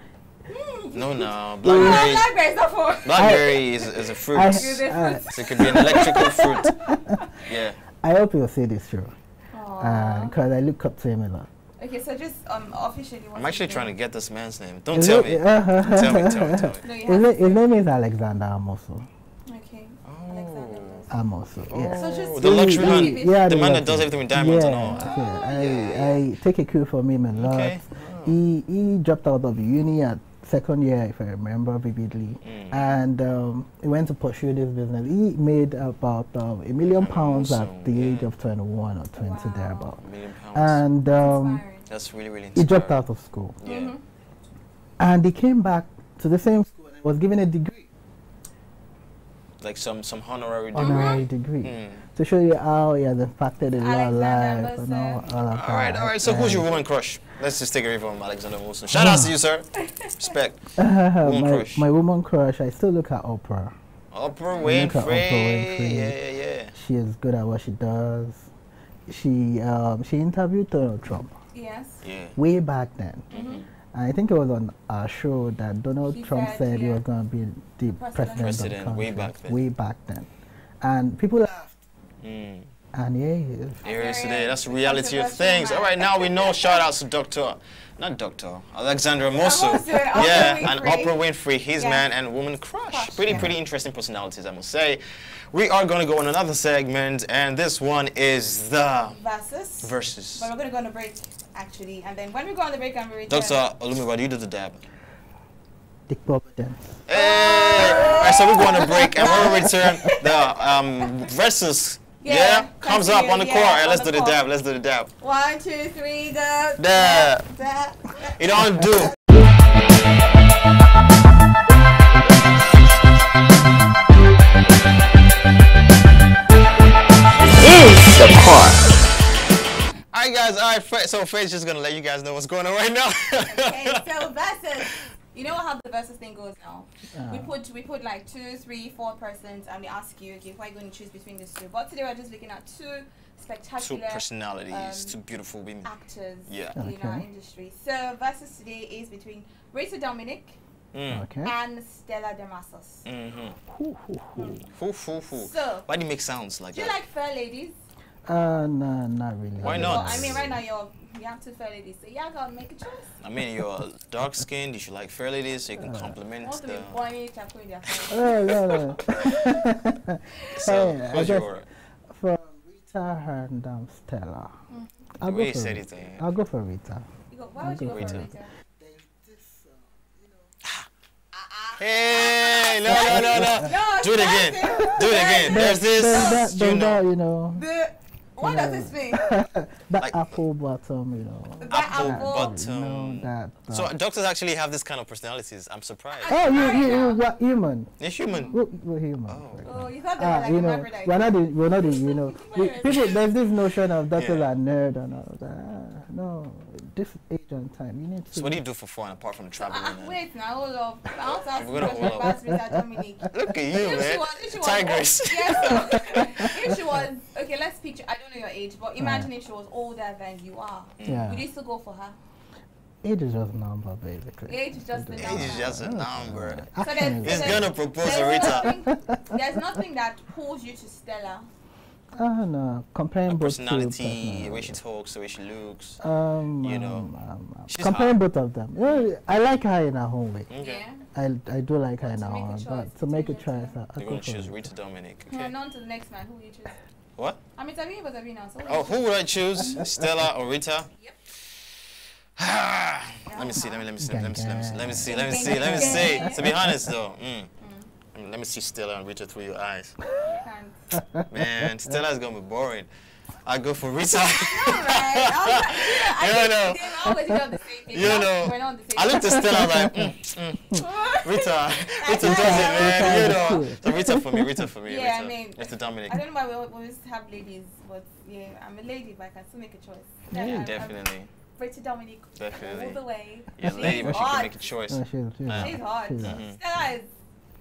No. BlackBerry. BlackBerry is not phone. BlackBerry is a fruit. So it could be an electrical fruit. Yeah. I hope you'll see this show. Because I look up to him a lot. Okay, so just officially. I'm actually trying to get this man's name. Don't tell me. Tell me. No, his name is Alexander Amoso. Okay. Amoso. Yeah. So just the luxury man. The man that does everything with diamonds and all. I take a cue from him a lot. Okay. He dropped out of uni at second year, if I remember vividly, and he went to pursue this business. He made about £1 million at the age of 21 or 20 thereabout. £1 million. And that's really inspiring. He dropped out of school. Yeah. And he came back to the same school and was given a degree. Like some honorary degree. Honorary degree. To show you how he has impacted a lot of life and all of that. All right. So who's your woman crush? Let's just take it from Alexander Wilson. Shout out to you, sir. Respect. Woman crush. My woman crush, I still look at Oprah. Oprah Winfrey. Yeah. She is good at what she does. She interviewed Donald Trump. Yes. Yeah. Way back then. I think it was on our show that Donald Trump said he was going to be the president of the country. Way back then. And people laughed. And here he is. Here he is today. That's the reality of things. All right, now we know. Shout out to Alexander Amoso. And Oprah Winfrey, his man and woman crush. Pretty interesting personalities, I must say. We are going to go on another segment, and this one is the versus. But we're going to go on a break, actually, and then when we go on the break, I'm ready. Dr. Olumiwa, do you do the dab? Dick Bob then. Hey! All right, so we go on a break, and when we return, the versus. Comes up on the court. All right, let's do the dab. Let's do the dab. 1, 2, 3, dab. Dab. You don't do. Is the part. Alright guys, alright, so Faith's just gonna let you guys know what's going on right now. Okay, so versus. You know how the versus thing goes now? We put like 2, 3, 4 persons and we ask you, okay, who are you going to choose between these two? But today we're just looking at two spectacular personalities, two beautiful women. Actors in our industry. So versus today is between Rita Dominic and Stella Damasos. So why do you make sounds like that? Do you like fair ladies? No, not really. Why not? Well, I mean, right now you have 2 fair ladies, so y'all gotta make a choice. I mean, you're dark skinned, you should like fair ladies, so you can compliment the... No. So, what's your... From Rita and Stella. I'll go for Rita. Why would you go for Rita? Hey, no. Do it again. Do it again. There's this. You know. What does this mean? Like apple bottom, you know. Apple bottom. You know, that. So doctors actually have this kind of personalities. I'm surprised. Oh, you what human? You're human. We're human. Oh, you thought they were like you know, we're not the, you know, people, there's this notion of doctors are nerd and all that. No, this age and time, you need to. So what do you do for fun apart from traveling? Wait, now hold up. I want to ask We're gonna hold up. Look at you, man. Tigress. If she was, okay, let's picture, I don't know your age, but imagine if she was older than you are. Yeah. Would you still go for her? Age is just a number, basically. Age is just a number. Age is just a number. So He's gonna propose a Rita. There's nothing that pulls you to Stella. No, comparing both personality, the way she talks, the way she looks. You know, comparing both of them. Yeah, I like her in her own way. Okay. Yeah. I do like her in her own, but to make a choice, I'm going to choose Rita Dominic. Okay. No, on to the next man. Who will you choose? What? I mean, Tabi was Tabi now. So who would I choose? Stella or Rita? Yep. Let me see. To be honest, though, let me see Stella and Rita through your eyes. Man, Stella's gonna be boring. I go for Rita. I looked at Stella like, Rita does it, man. You know, so Rita for me. Yeah, Rita. I mean, Mr. Dominic. I don't know why we always have ladies, but yeah, I'm a lady, but I can still make a choice. Yeah, definitely. Rita Dominic, definitely. all the way. Yeah, lady, but she can make a choice. She's hot. Stella is.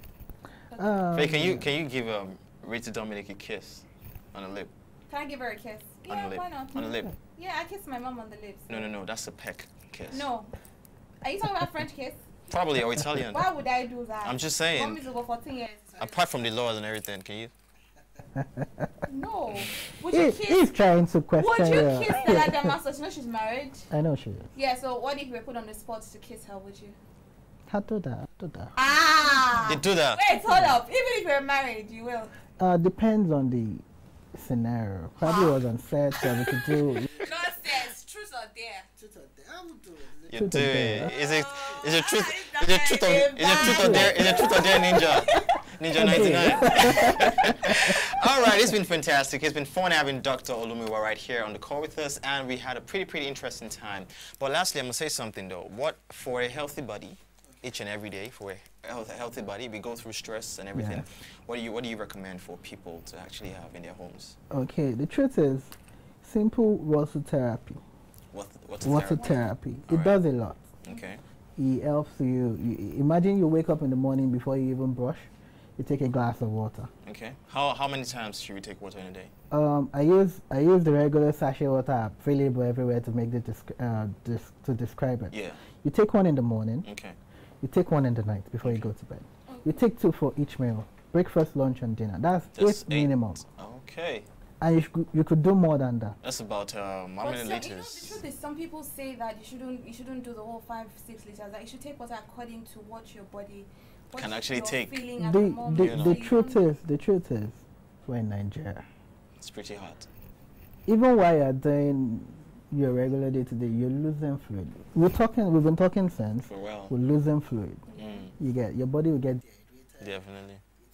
Faye, can you give Rita Dominic a kiss on the lip? Can I give her a kiss? On Yeah, the lip. why not? On the lip. Yeah, I kissed my mom on the lips. No, that's a peck kiss. No. Are you talking about French kiss? Probably, or Italian. Why would I do that? I'm just saying. Mom is over 14 years. Apart from the laws and everything, can you? No. Would you kiss? He's trying to question. Would you kiss Stella Damaso? You know she's married. I know she is. Yeah. So what if you were put on the spot to kiss her? Would you? I'll do that. Ah. You do that. Wait, hold up. Even if you're married, you will. Depends on the scenario. Probably was on set, so we could do. Not set. Truth or dare. Truth or dare. I would do it. You do it. Is it truth? Is it truth or dare? Is it truth or dare, Ninja 99? All right, it's been fantastic. It's been fun having Dr. Olumiwa right here on the call with us, and we had a pretty interesting time. But lastly, I'm gonna say something though. What for a healthy body, each and every day for a healthy body, we go through stress and everything. Yeah. What do you recommend for people to actually have in their homes? Okay, the truth is, simple water therapy. Water therapy. It does a lot. Okay. It helps you. Imagine you wake up in the morning before you even brush. You take a glass of water. Okay. How many times should we take water in a day? I use the regular sachet water available everywhere to make to describe it. Yeah. You take one in the morning. Okay. You take one in the night before you go to bed. You take 2 for each meal. Breakfast, lunch, and dinner. That's just 8 minimum. Okay. And you could do more than that. That's about how many liters? You know, the truth is, some people say that you shouldn't do the whole 5-6 liters. That you should take water according to what your body can actually take. The truth is, we're in Nigeria. It's pretty hot. Even while you're doing your regular day-to-day, you're losing fluid. We've been talking since. For a while. We're losing fluid. Your body will get dehydrated. Definitely.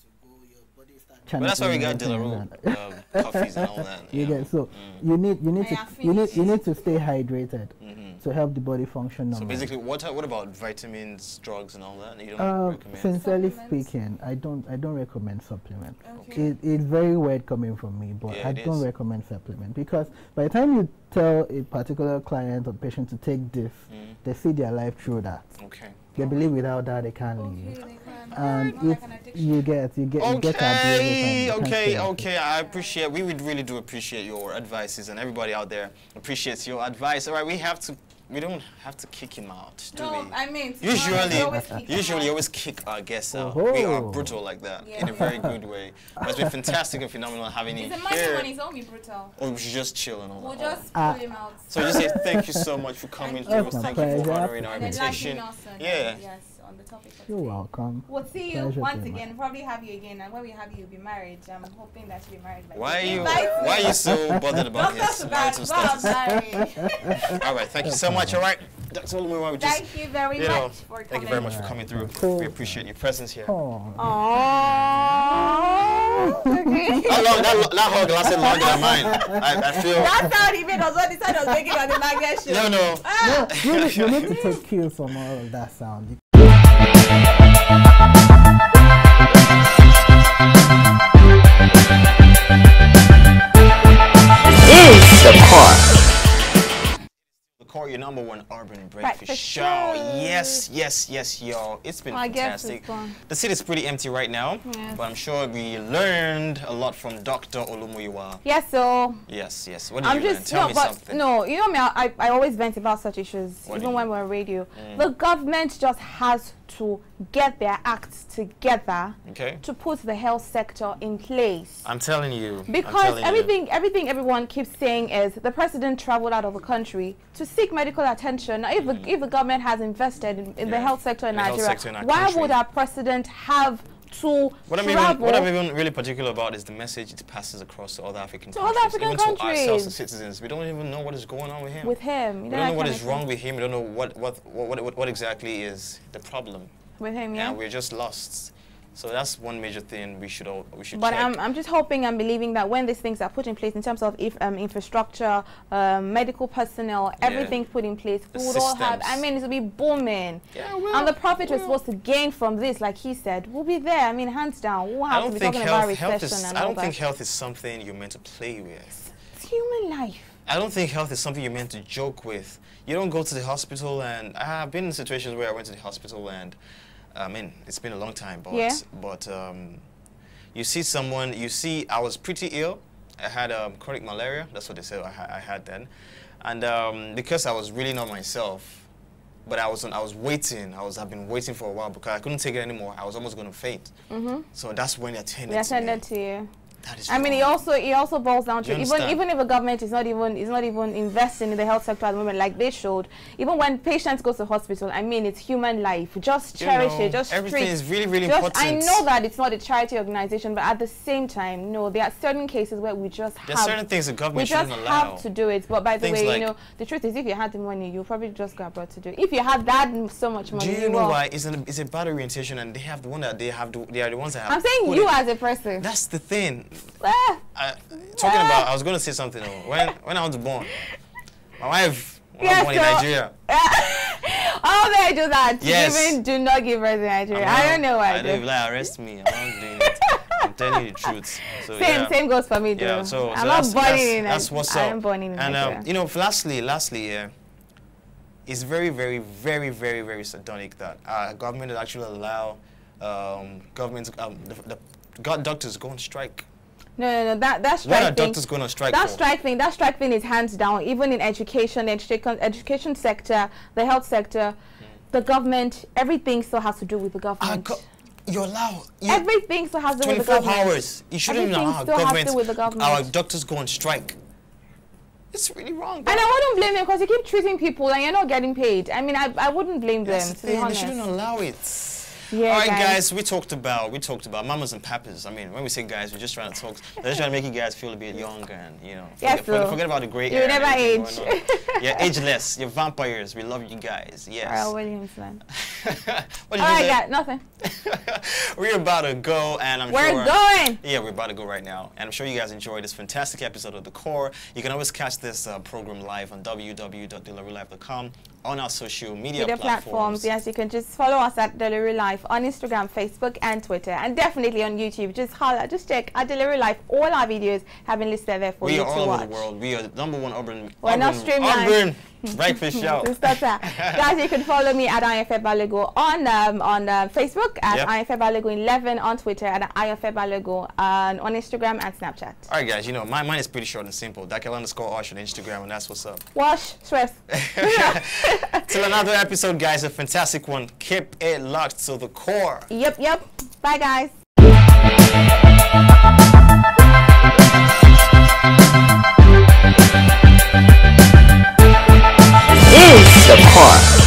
But that's why we got Delarue coffees and all that. You get so you need to stay hydrated to help the body function normally. So basically, what about vitamins, drugs, and all that? You don't recommend? Sincerely speaking, I don't recommend supplement. Okay. It's very weird coming from me, but I don't recommend supplement because by the time you tell a particular client or patient to take this, they see their life through that. Okay. They believe without that they can't live. And you get okay. I appreciate. We would really do appreciate your advices, and everybody out there appreciates your advice. All right, we don't have to kick him out, do we? I mean, usually always kick our guests out. We are brutal like that in a very good way. But it's been fantastic and phenomenal having you here. He's only brutal. Or we should just chill and all that. We'll just pull him out. So just say thank you so much for coming through. Thank you for honoring our invitation. Yeah. Yes. On the topic. You're welcome. We'll see you once again. Probably have you again, and when we have you, you'll be married. I'm hoping that you'll be married. Why are you so bothered about his marital status? All right, thank you so much. All right. Dr. Olumoyiwa, thank you very much for coming. Thank you very much for coming through. Cool. We appreciate your presence here. Oh. Okay. That hug lasted longer than mine. I feel. That's how he made us what the sound was making on the magnet show. No. No, you need to take cues from all of that sound. Is the car. The core, your #1 urban breakfast show. Yes, y'all. It's been fantastic. The city's pretty empty right now, but I'm sure we learned a lot from Dr. Olumoyiwa. Yes, so. Yes. What did you learn? Tell me something. No, you know me, I always vent about such issues, even when we're on radio. The government just has to get their acts together to put the health sector in place. I'm telling you. Because everything everyone keeps saying is the president traveled out of the country to seek medical attention. Now, if the government has invested in the health sector in Nigeria, why would our president have to travel? What I'm even really particular about is the message it passes across to other African countries. Even to ourselves, the citizens. We don't even know what is going on with him. We don't know what is wrong with him. We don't know what exactly is the problem. With him, and we're just lost. So that's one major thing we should But check. I'm just hoping and believing that when these things are put in place in terms of infrastructure, medical personnel, everything put in place, we would all have, I mean, it will be booming. And the profit we're supposed to gain from this, like he said, will be there. I mean, hands down. We'll have to be talking about recession and all that. I don't think health is something you're meant to play with. It's human life. I don't think health is something you're meant to joke with. You don't go to the hospital, and I have been in situations where I went to the hospital and I mean, it's been a long time, but you see someone, I was pretty ill. I had chronic malaria. That's what they said I had then. And because I was really not myself, but I was waiting. I've been waiting for a while because I couldn't take it anymore. I was almost going to faint. So that's when they attended to you. I mean, it also boils down to even if the government is not even investing in the health sector at the moment like they should. Even when patients go to the hospital, I mean, it's human life. Just cherish it. Just everything is really important. I know that it's not a charity organization, but at the same time, no, there are certain cases where we just have. There are certain things the government shouldn't allow. We just have to do it. But by the way, you know, the truth is, if you had the money, you'll probably just go abroad to do it. If you had that so much money, do you know why? It's a bad orientation, and they have the one that they are the ones that have. I'm saying you as a person. That's the thing. I was going to say something when I was born, my wife was born in Nigeria. Oh, they do that. Yes. Even do not give birth in Nigeria. I don't know why. I don't like arrest me. I'm not doing it. I'm telling you the truth. So, same goes for me, too. Yeah, so I'm not born in Nigeria. That's what's up. I'm born in Nigeria. And you know, lastly, it's very, very, very, very, very sardonic that our government will actually allow doctors go on strike. No, that strike what are doctors going on strike that for? Strike thing is hands down. Even in education, education sector, the health sector, the government, everything still has to do with the government. You're allowed. Everything still has to do with the government. 24 hours. You shouldn't allow our doctors go on strike. It's really wrong. And I wouldn't blame them because you keep treating people and you're not getting paid. I mean, I wouldn't blame them. To be honest. They shouldn't allow it. Yeah, all right, guys, we talked about mamas and papas. I mean, when we say guys, we're just trying to talk. We're just trying to make you guys feel a bit younger and, you know, forget about the gray hair. You never age. Yeah, ageless. You're vampires. We love you guys. Yes. Earl Williams, man. What did you say? Got nothing. We're about to go, and we're going. Yeah, we're about to go right now, and I'm sure you guys enjoyed this fantastic episode of The Core. You can always catch this program live on www.delaruelive.com. on our social media platforms. Yes, you can just follow us at DelarueLive on Instagram, Facebook, and Twitter, and definitely on YouTube. Just check at DelarueLive. All our videos have been listed there for you to watch. We are all over the world. We are the #1 urban breakfast show. Guys, you can follow me at IFebalogo on Facebook, at IFebalogo11 on Twitter, and at IFebalogo on Instagram and Snapchat. All right, guys. You know, mine is pretty short and simple. Dakel_Osh on Instagram, and that's what's up. Wash, stress. Till another episode, guys. A fantastic one. Keep it locked to The Core. Yep. Bye, guys. Is The Core.